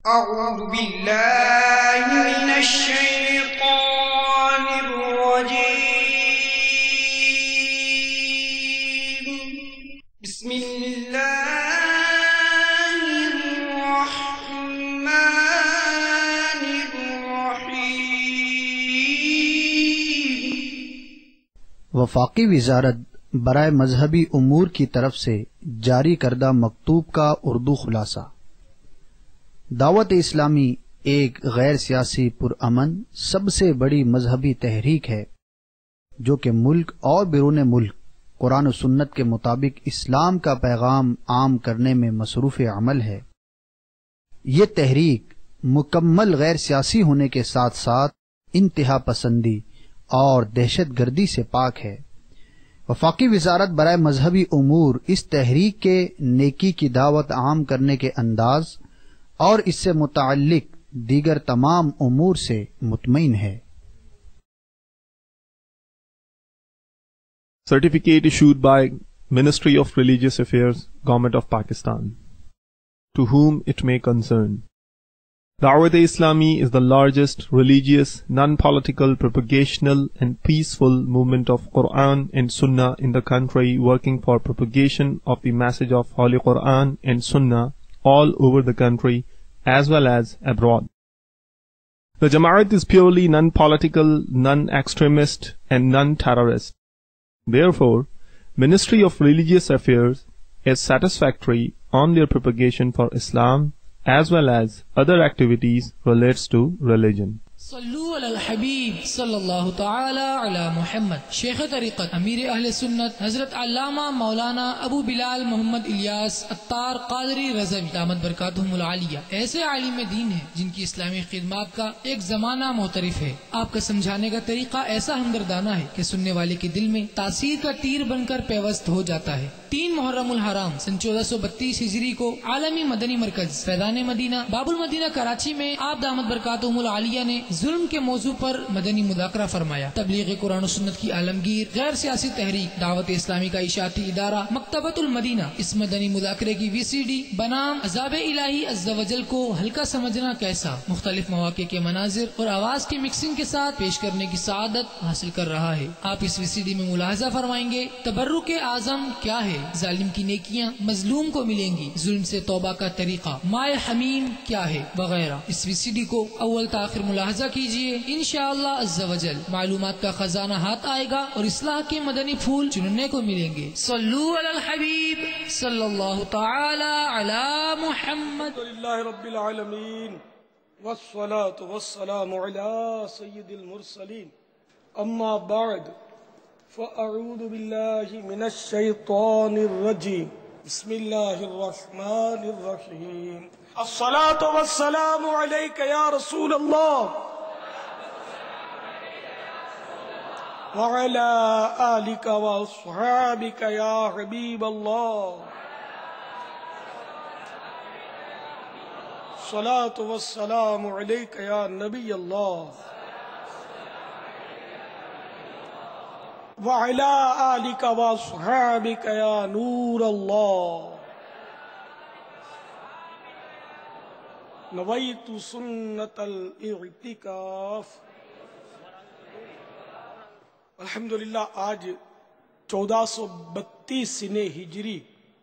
أعوذ بالله من الشيطان الرجيم بسم الله الرحمن الرحيم وفاقی وزارت برائے مذہبی امور کی طرف سے جاری کردہ مکتوب کا اردو خلاصہ۔ دعوت اسلامی ایک غیر سیاسی پرامن سب سے بڑی مذہبی تحریک ہے جو کہ ملک اور بیرون ملک قرآن و سنت کے مطابق اسلام کا پیغام عام کرنے میں مصروف عمل ہے۔ یہ تحریک مکمل غیر سیاسی ہونے کے ساتھ ساتھ انتہا پسندی اور دہشت گردی سے پاک ہے۔ وفاقی وزارت برائے مذہبی امور اس تحریک کے نیکی کی دعوت عام کرنے کے انداز اور اس سے متعلق دیگر تمام امور سے مطمئن ہے۔ Certificate issued by Ministry of Religious Affairs, Government of Pakistan. To whom it may concern. Dawat-e-Islami is the largest religious, non-political, propagational and peaceful movement of Quran and Sunnah in the country, working for propagation of the message of Holy Quran and Sunnah all over the country as well as abroad. The Jamaat is purely non-political, non-extremist and non-terrorist. Therefore, Ministry of Religious Affairs is satisfactory on their propagation for Islam as well as other activities relates to religion. صلو علی الحبیب صلی اللہ تعالی علی محمد۔ شیخ طریقت امیر اہل سنت حضرت علامہ مولانا ابو بلال محمد الیاس عطار قادری رضوی دامت برکاتہم العالیہ ایسے عالم دین ہیں جن کی اسلامی خدمات کا ایک زمانہ معترف ہے۔ آپ کا سمجھانے کا طریقہ ایسا ہمدردانہ ہے کہ سننے والے کے دل میں تاثیر کا تیر بن کر پیوست ہو جاتا ہے۔ 3 محرم الحرام سن 1432 ہجری کو عالمی مدنی مرکز فیضان مدینہ باب المدینہ کراچی میں آپ دامت برکاتہم العالیہ نے ظلم کے موضوع پر مدنی مذاکرہ فرمایا۔ تبلیغ قرآن و سنت کی عالمگیر غیر سیاسی تحریک دعوت اسلامی کا اشاعتی ادارہ مکتبۃ المدینہ اس مدنی مذاکرے کی VCD بنام عذاب الہی عز و جل کو ہلکا سمجھنا کیسا مختلف مواقع کے مناظر اور آواز کی مکسنگ کے ساتھ پیش کرنے کی سعادت حاصل کر رہا ہے۔ آپ اس VCD میں ملاحظہ فرمائیں گے تبرک اعظم کیا ہے، ظالم کی نیکیاں مظلوم کو ملیں گی، ظلم سے توبہ کا طریقہ، مائے حمیم کیا ہے وغیرہ۔ اس VCD کو اول تاخر ملاحظہ کیجئے، انشاءاللہ عز و جل معلومات کا خزانہ ہاتھ آئے گا اور اصلاح کے مدنی پھول چننے کو ملیں گے۔ صلو علی الحبیب صلی اللہ تعالی علی محمد۔ للہ رب العالمین والصلاة والسلام علی سید المرسلین، اما بعد فاعوذ باللہ من الشیطان الرجیم، بسم اللہ الرحمن الرحیم۔ الصلاة والسلام علیک یا رسول اللہ وعلى آلك وأصحابك يا حبيب الله، الصلاة والسلام عليك يا نبي الله وعلى آلك وأصحابك يا نور الله، نويت سنة الاعتكاف۔ الحمدللہ آج 1432 سن ہجری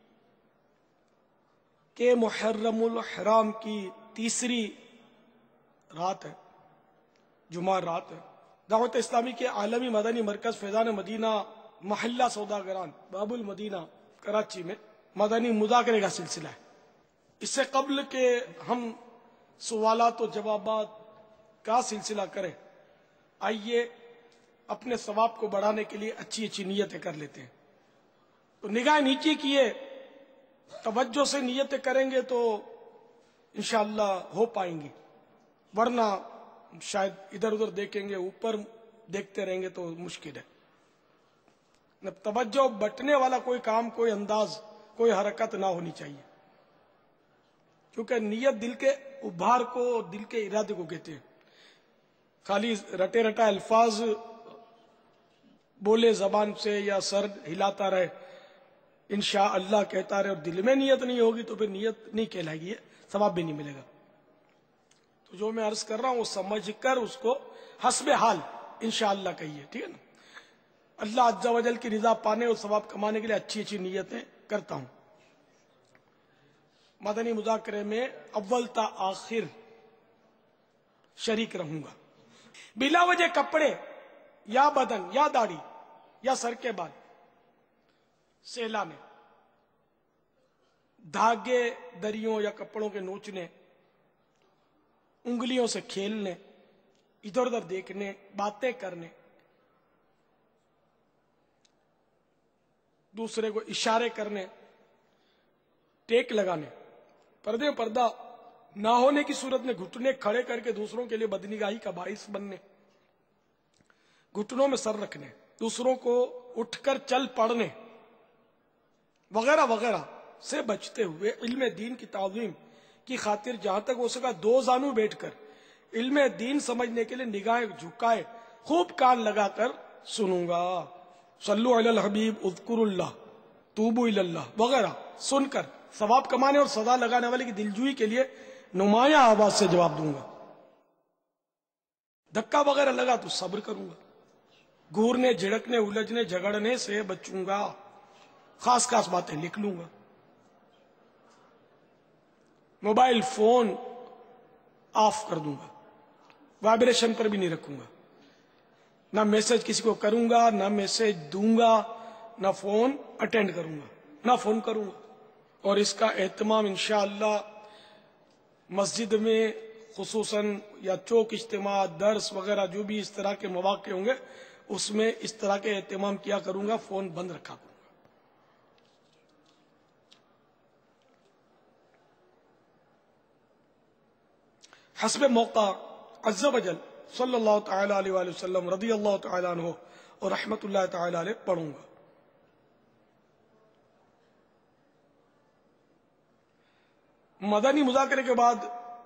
کے محرم الحرام کی تیسری رات ہے، جمعہ رات ہے۔ دعوت اسلامی کے عالمی مدنی مرکز فیضان مدینہ محلہ سوداگران باب المدینہ کراچی میں مدنی مذاکرے کا سلسلہ ہے۔ اس سے قبل کہ ہم سوالات و جوابات کا سلسلہ کریں، آئیے اپنے ثواب کو بڑھانے کے لیے اچھی اچھی نیتیں کر لیتے ہیں۔ تو نگاہ نیچی کیے، توجہ سے نیتیں کریں گے تو انشاءاللہ ہو پائیں گی، ورنہ شاید ادھر ادھر دیکھیں گے، اوپر دیکھتے رہیں گے تو مشکل ہے۔ توجہ بٹنے والا کوئی کام، کوئی انداز، کوئی حرکت نہ ہونی چاہیے، کیونکہ نیت دل کے ابھار کو، دل کے ارادے کو کہتے ہیں۔ خالی رٹے رٹا الفاظ بولے زبان سے یا سر ہلاتا رہے، انشاءاللہ کہتا رہے اور دل میں نیت نہیں ہوگی تو پھر نیت نہیں کہلائے گی، ثواب بھی نہیں ملے گا۔ تو جو میں عرض کر رہا ہوں وہ سمجھ کر اس کو حسب حال انشاءاللہ کہیے، ٹھیک ہے نا؟ اللہ عز و جل کی رضا پانے اور ثواب کمانے کے لیے اچھی اچھی نیتیں کرتا ہوں۔ مدنی مذاکرے میں اول تا آخر شریک رہوں گا۔ بلا وجہ کپڑے یا بدن یا داڑھی یا سر کے بال سہلانے، دھاگے دریوں یا کپڑوں کے نوچنے، انگلیوں سے کھیلنے، ادھر ادھر دیکھنے، باتیں کرنے، دوسرے کو اشارے کرنے، ٹیک لگانے، پردے پردہ نہ ہونے کی صورت میں گھٹنے کھڑے کر کے دوسروں کے لیے بدنگاہی کا باعث بننے، گھٹنوں میں سر رکھنے، دوسروں کو اٹھ کر چل پڑنے وغیرہ وغیرہ سے بچتے ہوئے علم دین کی تعظیم کی خاطر جہاں تک ہو سکا دو زانو بیٹھ کر علم دین سمجھنے کے لیے نگاہیں جھکائے خوب کان لگا کر سنوں گا۔ صلو علی الحبیب اذکر اللہ توبو الی اللہ وغیرہ سن کر ثواب کمانے اور سزا لگانے والے کی دلجوئی کے لیے نمایاں آواز سے جواب دوں گا۔ دھکا وغیرہ لگا تو صبر کروں گا، گھورنے جھڑکنے الجھنے جھگڑنے سے بچوں گا، خاص خاص باتیں لکھ لوں گا، موبائل فون آف کر دوں گا، وائبریشن پر بھی نہیں رکھوں گا، نہ میسج کسی کو کروں گا، نہ میسج دوں گا، نہ فون اٹینڈ کروں گا، نہ فون کروں گا۔ اور اس کا اہتمام انشاءاللہ مسجد میں خصوصاً یا چوک اجتماع درس وغیرہ جو بھی اس طرح کے مواقع ہوں گے اس میں اس طرح کے اہتمام کیا کروں گا، فون بند رکھا کروں گا۔ حسب موقع عز و جل صلی اللہ تعالی علیہ وآلہ وسلم رضی اللہ تعالی عنہ اور رحمت اللہ تعالی علیہ پڑھوں گا۔ مدنی مذاکرے کے بعد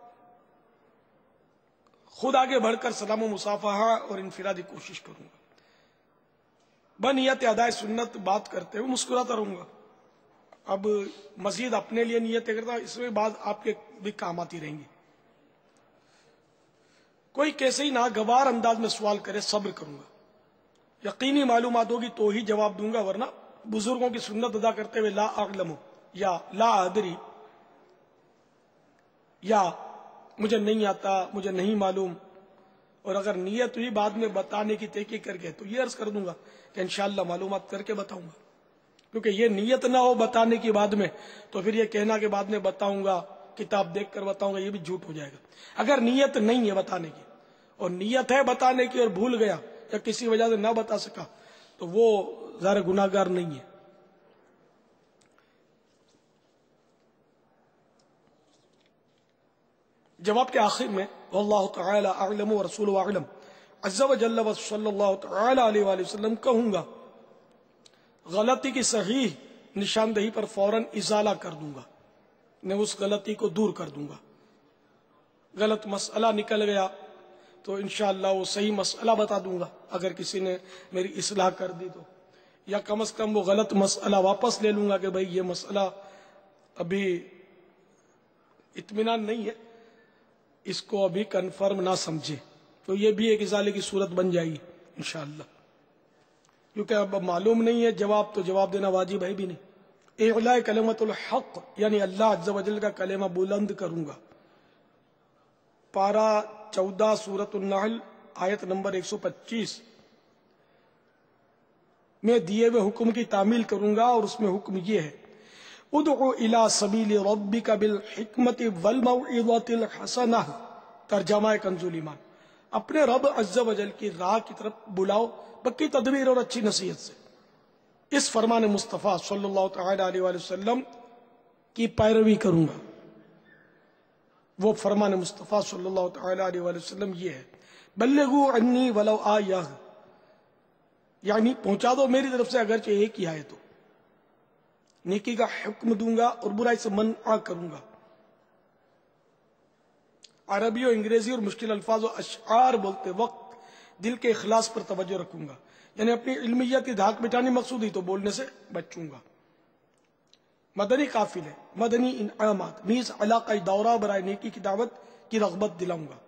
خود آگے بڑھ کر سلام و مصافحہ اور انفرادی کوشش کروں گا۔ بنیت ادائے سنت بات کرتے ہوئے مسکراتا رہوں گا۔ اب مزید اپنے لیے نیتیں کرتا ہوں، اس میں بعد آپ کے بھی کام آتی رہیں گی۔ کوئی کیسے ہی ناگوار انداز میں سوال کرے صبر کروں گا، یقینی معلومات ہوگی تو ہی جواب دوں گا، ورنہ بزرگوں کی سنت ادا کرتے ہوئے لا اعلم یا لا ادری یا مجھے نہیں آتا، مجھے نہیں معلوم، اور اگر نیت ہوئی بعد میں بتانے کی تحقیق کر کے تو یہ عرض کر دوں گا کہ انشاءاللہ معلومات کر کے بتاؤں گا، کیونکہ یہ نیت نہ ہو بتانے کی بعد میں تو پھر یہ کہنا کہ بعد میں بتاؤں گا، کتاب دیکھ کر بتاؤں گا، یہ بھی جھوٹ ہو جائے گا۔ اگر نیت نہیں ہے بتانے کی اور نیت ہے بتانے کی اور بھول گیا یا کسی وجہ سے نہ بتا سکا تو وہ ظاہر گناہگار نہیں ہے۔ جواب کے آخر میں واللہ تعالی اعلم ورسولہ اعلم عز و جل و صلی اللہ تعالی علیہ وآلہ وسلم کہوں گا، غلطی کی صحیح نشاندہی پر فوراً ازالہ کر دوں گا، میں اس غلطی کو دور کر دوں گا۔ غلط مسئلہ نکل گیا تو انشاءاللہ وہ صحیح مسئلہ بتا دوں گا، اگر کسی نے میری اصلاح کر دی تو، یا کم از کم وہ غلط مسئلہ واپس لے لوں گا کہ بھئی یہ مسئلہ ابھی اطمینان نہیں ہے، اس کو ابھی کنفرم نہ سمجھے، تو یہ بھی ایک ازالے کی صورت بن جائے گی انشاءاللہ، کیونکہ اب معلوم نہیں ہے جواب تو جواب دینا واجب ہے بھی نہیں۔ اعلاء کلمت الحق یعنی اللہ عز و جل کا کلمہ بلند کروں گا۔ پارہ 14 سورۃ النحل آیت نمبر 125 میں دیے ہوئے حکم کی تعمیل کروں گا، اور اس میں حکم یہ ہے ادعو الی سبیل ربک بالحکمت والموعظۃ الحسنہ، ترجمہ کنز ایمان، اپنے رب عز و جل کی راہ کی طرف بلاؤ پکی تدبیر اور اچھی نصیحت سے۔ اس فرمان مصطفیٰ صلی اللہ تعالی علیہ وآلہ وسلم کی پیروی کروں گا۔ وہ فرمان مصطفیٰ صلی اللہ تعالی علیہ وآلہ وسلم یہ ہے بلغوا عنی ولو آیہ، یعنی پہنچا دو میری طرف سے اگرچہ ایک ہی آئے تو، نیکی کا حکم دوں گا اور برائی سے منع کروں گا۔ عربی و انگریزی اور مشکل الفاظ و اشعار بولتے وقت دل کے اخلاص پر توجہ رکھوں گا، یعنی اپنی علمیت کی دھاک مٹانی مقصود ہی تو بولنے سے بچوں گا۔ مدنی قافلے، مدنی انعامات نیز علاقہ دورہ برائے نیکی کی دعوت کی رغبت دلاؤں گا.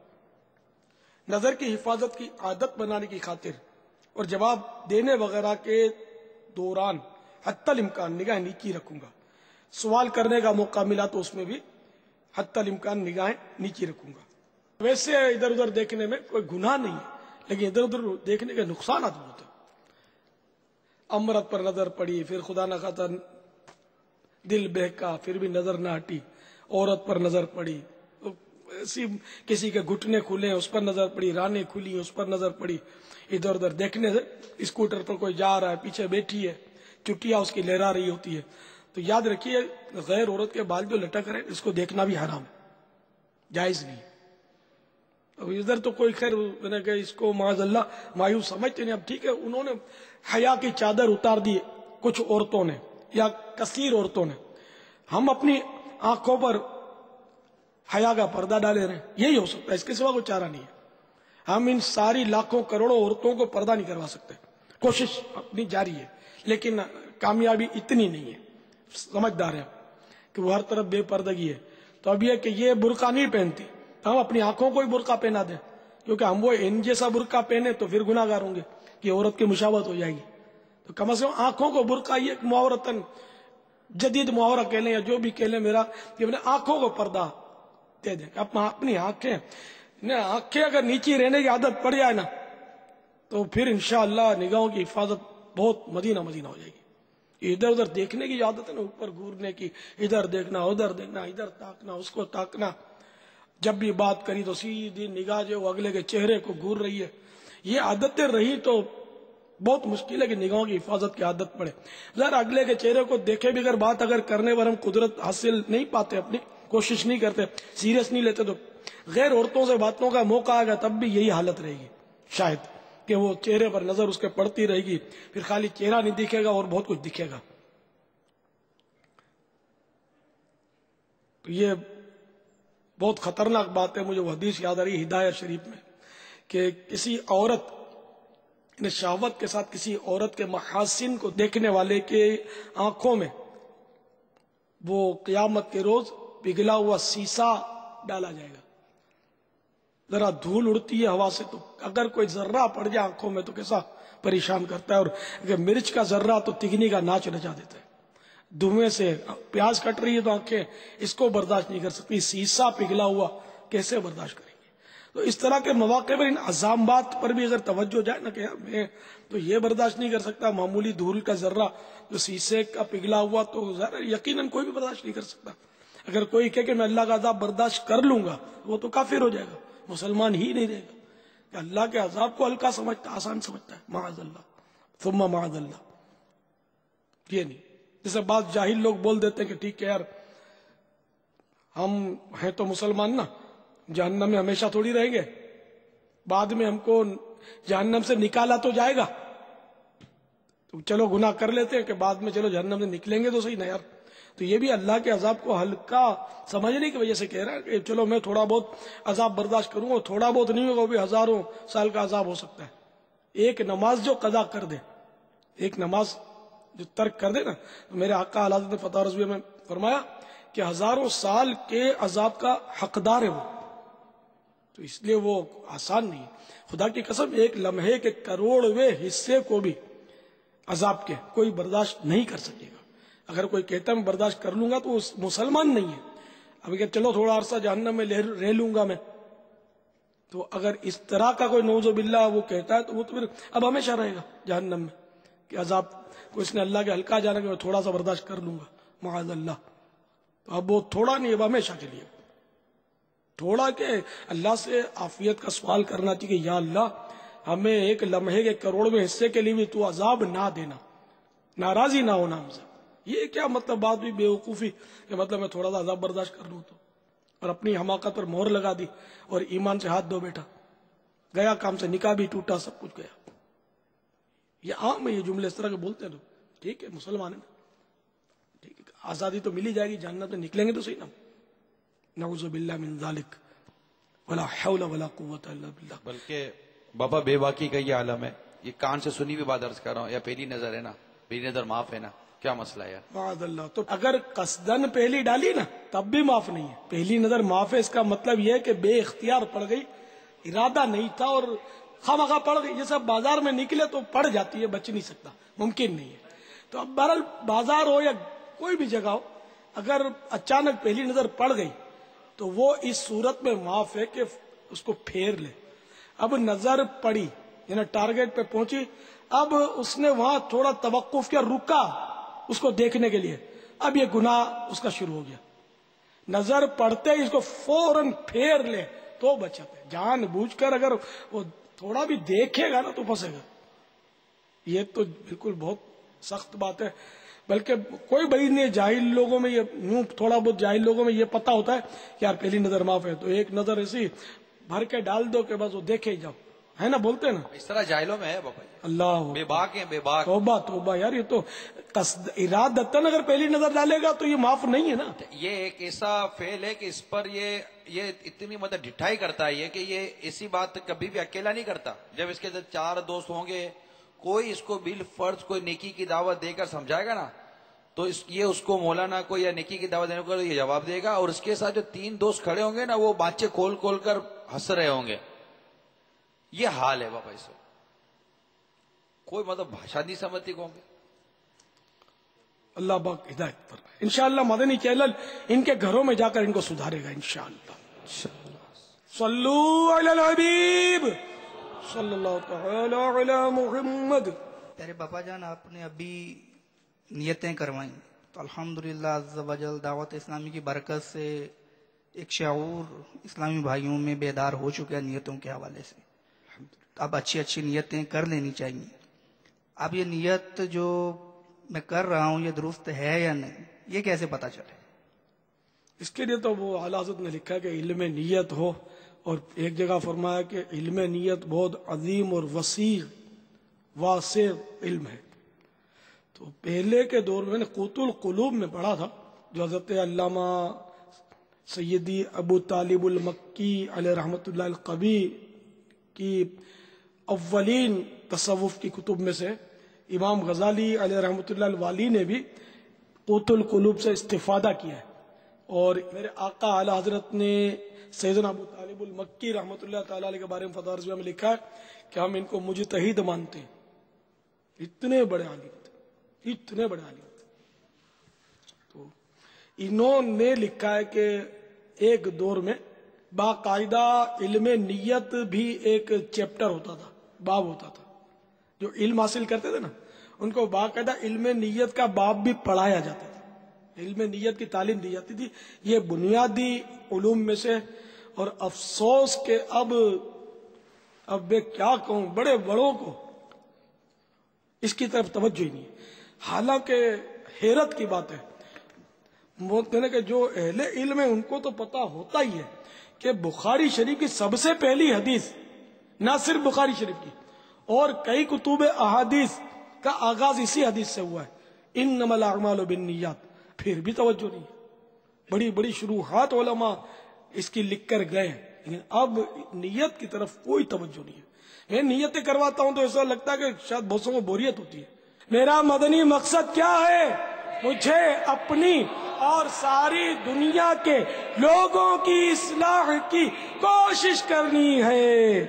نظر کی حفاظت کی عادت بنانے کی خاطر اور جواب دینے وغیرہ کے دوران حتی الامکان نگاہ نیچی رکھوں گا. سوال کرنے کا موقع ملا تو اس میں بھی حتی الامکان نگاہیں نیچی رکھوں گا. ویسے ادھر ادھر دیکھنے میں کوئی گناہ نہیں ہے، لیکن ادھر ادھر دیکھنے کے نقصانات بہت ہیں. امرت پر نظر پڑی، پھر خدا نہ خواستہ دل بہکا، پھر بھی نظر نہ ہٹی. عورت پر نظر پڑی، کسی کے گھٹنے کھلے اس پر نظر پڑی، رانیں کھلی اس پر نظر پڑی. ادھر ادھر دیکھنے سے اسکوٹر پر کوئی جا رہا ہے، پیچھے بیٹھی ہے، چٹیا اس کی لہرا رہی ہوتی ہے، تو یاد رکھیے غیر عورت کے بال جو لٹک رہے اس کو دیکھنا بھی حرام ہے، جائز نہیں. ادھر تو کوئی خیر میں نے کہ اس کو معاذ اللہ مایوس سمجھتے نہیں. اب ٹھیک ہے، انہوں نے حیا کی چادر اتار دی کچھ عورتوں نے یا کثیر عورتوں نے. ہم اپنی آنکھوں پر حیا کا پردہ ڈالے رہے، یہی ہو سکتا ہے، اس کے سوا کوئی چارہ نہیں ہے. ہم ان ساری لاکھوں کروڑوں عورتوں کو پردہ نہیں کروا سکتے. کوشش اپنی جاری ہے، لیکن کامیابی اتنی نہیں ہے. سمجھدار ہے کہ وہ ہر طرف بے پردگی ہے. تو اب یہ کہ یہ برقع نہیں پہنتی، ہم اپنی آنکھوں کو ہی برقع پہنا دیں، کیونکہ ہم وہ ان جیسا برقع پہنے تو پھر گناہ گار ہوں گے کہ عورت کی مشابہت ہو جائے گی. تو کم از کم آنکھوں کو برقع، یہ ایک محاورتاً جدید محاورہ کہہ لیں یا جو بھی کہہ لیں میرا، کہ اپنے آنکھوں کو پردہ دے دیں. اپنی آنکھیں اگر نیچی رہنے کی عادت پڑ جائے نا تو پھر انشاءاللہ نگاہوں کی حفاظت بہت مدینہ مدینہ ہو جائے گی. ادھر ادھر دیکھنے کی عادت ہے نا، اوپر گورنے کی، ادھر دیکھنا ادھر دیکھنا، ادھر تاکنا اس کو تاکنا، جب بھی بات کری تو سیدھی نگاہ جو اگلے کے چہرے کو گور رہی ہے. یہ عادتیں رہی تو بہت مشکل ہے کہ نگاہوں کی حفاظت کی عادت پڑے. ذرا اگلے کے چہرے کو دیکھے بھی اگر بات اگر کرنے پر ہم قدرت حاصل نہیں پاتے، اپنی کوشش نہیں کرتے، سیریس نہیں لیتے، تو غیر عورتوں سے باتوں کا موقع آئے گا تب بھی یہی حالت رہے گی شاید، کہ وہ چہرے پر نظر اس کے پڑتی رہے گی، پھر خالی چہرہ نہیں دکھے گا اور بہت کچھ دکھے گا. تو یہ بہت خطرناک بات ہے. مجھے وہ حدیث یاد آ رہی ہے ہدایت شریف میں کہ کسی عورت نے شہوت کے ساتھ کسی عورت کے محاسن کو دیکھنے والے کے آنکھوں میں وہ قیامت کے روز پگھلا ہوا سیسا ڈالا جائے گا. ذرا دھول اڑتی ہے ہوا سے تو اگر کوئی ذرہ پڑ جائے آنکھوں میں تو کیسا پریشان کرتا ہے. اور اگر مرچ کا ذرہ تو تگنی کا ناچ نچا دیتا ہے. دھویں سے پیاز کٹ رہی ہے تو آنکھیں اس کو برداشت نہیں کر سکتی، سیسا پگھلا ہوا کیسے برداشت کریں گے. تو اس طرح کے مواقع پر ان عزامات پر بھی اگر توجہ جائے نا کہ میں تو یہ برداشت نہیں کر سکتا، معمولی دھول کا ذرہ جو سیسے کا پگھلا ہوا تو یقیناً کوئی بھی برداشت نہیں کر سکتا. اگر کوئی کہے کہ میں اللہ کا عذاب برداشت کر لوں گا وہ تو کافر ہو جائے گا، مسلمان ہی نہیں رہے گا. کہ اللہ کے عذاب کو ہلکا سمجھتا، آسان سمجھتا ہے، معاذ اللہ ثم معاذ اللہ. یہ نہیں جیسے بعض جاہل لوگ بول دیتے ہیں کہ ٹھیک ہے یار ہم ہیں تو مسلمان نا، جہنم میں ہمیشہ تھوڑی رہیں گے، بعد میں ہم کو جہنم سے نکالا تو جائے گا، تو چلو گناہ کر لیتے ہیں کہ بعد میں چلو جہنم سے نکلیں گے تو صحیح نا یار. تو یہ بھی اللہ کے عذاب کو ہلکا سمجھنے کی وجہ سے کہہ رہا ہے کہ چلو میں تھوڑا بہت عذاب برداشت کروں گا، تھوڑا بہت نہیں ہوگا، وہ بھی ہزاروں سال کا عذاب ہو سکتا ہے. ایک نماز جو قضا کر دے، ایک نماز جو ترک کر دے نا، تو میرے آقا اعلی حضرت فتح رضویہ میں فرمایا کہ ہزاروں سال کے عذاب کا حقدار ہے وہ. تو اس لیے وہ آسان نہیں ہے. خدا کی قسم ایک لمحے کے کروڑویں حصے کو بھی عذاب کے کوئی برداشت نہیں کر سکے گا. اگر کوئی کہتا ہے میں برداشت کر لوں گا تو وہ مسلمان نہیں ہے. اب کہ چلو تھوڑا عرصہ جہنم میں رہ لوں گا میں، تو اگر اس طرح کا کوئی نعوذ باللہ وہ کہتا ہے تو وہ تو پھر اب ہمیشہ رہے گا جہنم میں کہ عذاب کو اس نے اللہ کے ہلکا جانا کہ میں تھوڑا سا برداشت کر لوں گا، معاذ اللہ. تو اب وہ تھوڑا نہیں، اب ہمیشہ کے لیے تھوڑا کہ اللہ سے عافیت کا سوال کرنا چاہیے کہ یا اللہ ہمیں ایک لمحے کے کروڑویں حصے کے لیے بھی تو عذاب نہ دینا، ناراضی نہ ہونا ہم سے. یہ کیا مطلب بات بھی بیوقوفی کہ مطلب میں تھوڑا سا عذاب برداشت کر لوں تو، اور اپنی حماقت پر مہر لگا دی اور ایمان سے ہاتھ دھو بیٹھا، گیا کام سے، نکاح بھی ٹوٹا، سب کچھ گیا. یہ عام ہے، یہ جملے اس طرح کے بولتے ہیں لوگ. ٹھیک ہے مسلمان ہے نا، ٹھیک ہے آزادی تو ملی جائے گی، جہنم سے نکلیں گے تو صحیح نا. نعوذ باللہ من ذالک ولا حول ولا قوت الا باللہ. بلکہ بابا بے باکی کا یہ عالم ہے. یہ کان سے سنی ہوئی بات عرض کر رہا ہوں، یا پہلی نظر ہے نا، پہلی نظر معاف ہے نا، کیا مسئلہ ہے یار. معاذ اللہ. تو اگر قصدن پہلی ڈالی نا تب بھی معاف نہیں ہے. پہلی نظر معاف ہے، اس کا مطلب یہ ہے کہ بے اختیار پڑ گئی، ارادہ نہیں تھا اور خواہ پڑ گئی. جیسا بازار میں نکلے تو پڑ جاتی ہے، بچ نہیں سکتا، ممکن نہیں ہے. تو اب بہرحال بازار ہو یا کوئی بھی جگہ ہو، اگر اچانک پہلی نظر پڑ گئی تو وہ اس صورت میں معاف ہے کہ اس کو پھیر لے. اب نظر پڑی، یعنی ٹارگیٹ پہ پہنچی، اب اس نے وہاں تھوڑا توقف کیا، رکا اس کو دیکھنے کے لیے، اب یہ گناہ اس کا شروع ہو گیا. نظر پڑتے ہی اس کو فوراً پھیر لے تو بچت ہے. جان بوجھ کر اگر وہ تھوڑا بھی دیکھے گا نا تو پھنسے گا. یہ تو بالکل بہت سخت بات ہے. بلکہ کوئی بھائی نہیں، جاہل لوگوں میں یہ یوں تھوڑا بہت جاہل لوگوں میں یہ پتا ہوتا ہے کہ یار پہلی نظر معاف ہے، تو ایک نظر ایسی بھر کے ڈال دو کہ بس وہ دیکھے ہی جاؤ، ہے نا، بولتے ہیں نا. اس طرح جاہلوں میں ہے بابا، اللہ بے باک ہیں، بے باک. توبہ توبہ یار، یہ تو ارادتاً اگر پہلی نظر ڈالے گا تو یہ معاف نہیں ہے نا. یہ ایک ایسا فعل ہے کہ اس پر یہ اتنی مطلب ڈٹھائی کرتا ہے یہ کہ یہ ایسی بات کبھی بھی اکیلا نہیں کرتا. جب اس کے اندر 4 دوست ہوں گے، کوئی اس کو بالفرض کوئی نیکی کی دعوت دے کر سمجھائے گا نا، تو یہ اس کو مولانا کو یا نیکی کی دعوت دینے کو یہ جواب دے گا. اور اس کے ساتھ جو 3 دوست کھڑے ہوں گے نا، وہ بانچے کھول کھول کر ہنس رہے ہوں گے. یہ حال ہے بابا. اس سے کوئی مطلب بھاشا نہیں سمجھتی قوم. اللہ پاک ہدایت پر. انشاءاللہ مدنی چینل ان کے گھروں میں جا کر ان کو سدھارے گا انشاءاللہ. صلو علی الحبیب صلی اللہ تعالی علی محمد. پیارے باپا جان، آپ نے ابھی نیتیں کروائیں تو الحمدللہ عز و جل دعوت اسلامی کی برکت سے ایک شعور اسلامی بھائیوں میں بیدار ہو چکا ہے نیتوں کے حوالے سے. اب اچھی نیتیں کر لینی چاہیے. اب یہ نیت جو میں کر رہا ہوں یہ درست ہے یا نہیں، یہ کیسے پتا چلے؟ اس کے لیے تو وہ اعلی حضرت نے لکھا کہ علم نیت ہو، اور ایک جگہ فرمایا کہ علم نیت بہت عظیم اور واسع علم ہے. تو پہلے کے دور میں قوت القلوب میں پڑھا تھا، جو حضرت علامہ سیدی ابو طالب المکی علیہ رحمۃ اللہ القبی کی اولین تصوف کی کتب میں سے امام غزالی علیہ رحمۃ اللہ الوالی نے بھی قوت القلوب سے استفادہ کیا ہے. اور میرے آقا اعلی حضرت نے سیدنا ابو طالب المکی رحمۃ اللہ تعالی علیہ کے بارے میں فتح رضویہ میں لکھا ہے کہ ہم ان کو مجتہد مانتے ہیں. اتنے بڑے عالم تھے، اتنے بڑے عالم تھے. تو انہوں نے لکھا ہے کہ ایک دور میں باقاعدہ علم نیت بھی ایک چیپٹر ہوتا تھا، باب ہوتا تھا. جو علم حاصل کرتے تھے نا، ان کو باقاعدہ علم نیت کا باب بھی پڑھایا جاتا تھا، علم نیت کی تعلیم دی جاتی تھی. یہ بنیادی علوم میں سے. اور افسوس کہ اب میں کیا کہوں، بڑے بڑوں کو اس کی طرف توجہ ہی نہیں ہے. حالانکہ حیرت کی بات ہے، کہ جو اہل علم ہے ان کو تو پتا ہوتا ہی ہے کہ بخاری شریف کی سب سے پہلی حدیث، نہ صرف بخاری شریف کی اور کئی کتب احادیث کا آغاز اسی حدیث سے ہوا ہے، انما الاعمال بالنیات. پھر بھی توجہ نہیں ہے. بڑی بڑی شروحات علماء اس کی لکھ کر گئے ہیں، لیکن اب نیت کی طرف کوئی توجہ نہیں ہے. میں نیتیں کرواتا ہوں تو ایسا لگتا ہے کہ شاید بہت کو بوریت ہوتی ہے. میرا مدنی مقصد کیا ہے؟ مجھے اپنی اور ساری دنیا کے لوگوں کی اصلاح کی کوشش کرنی ہے.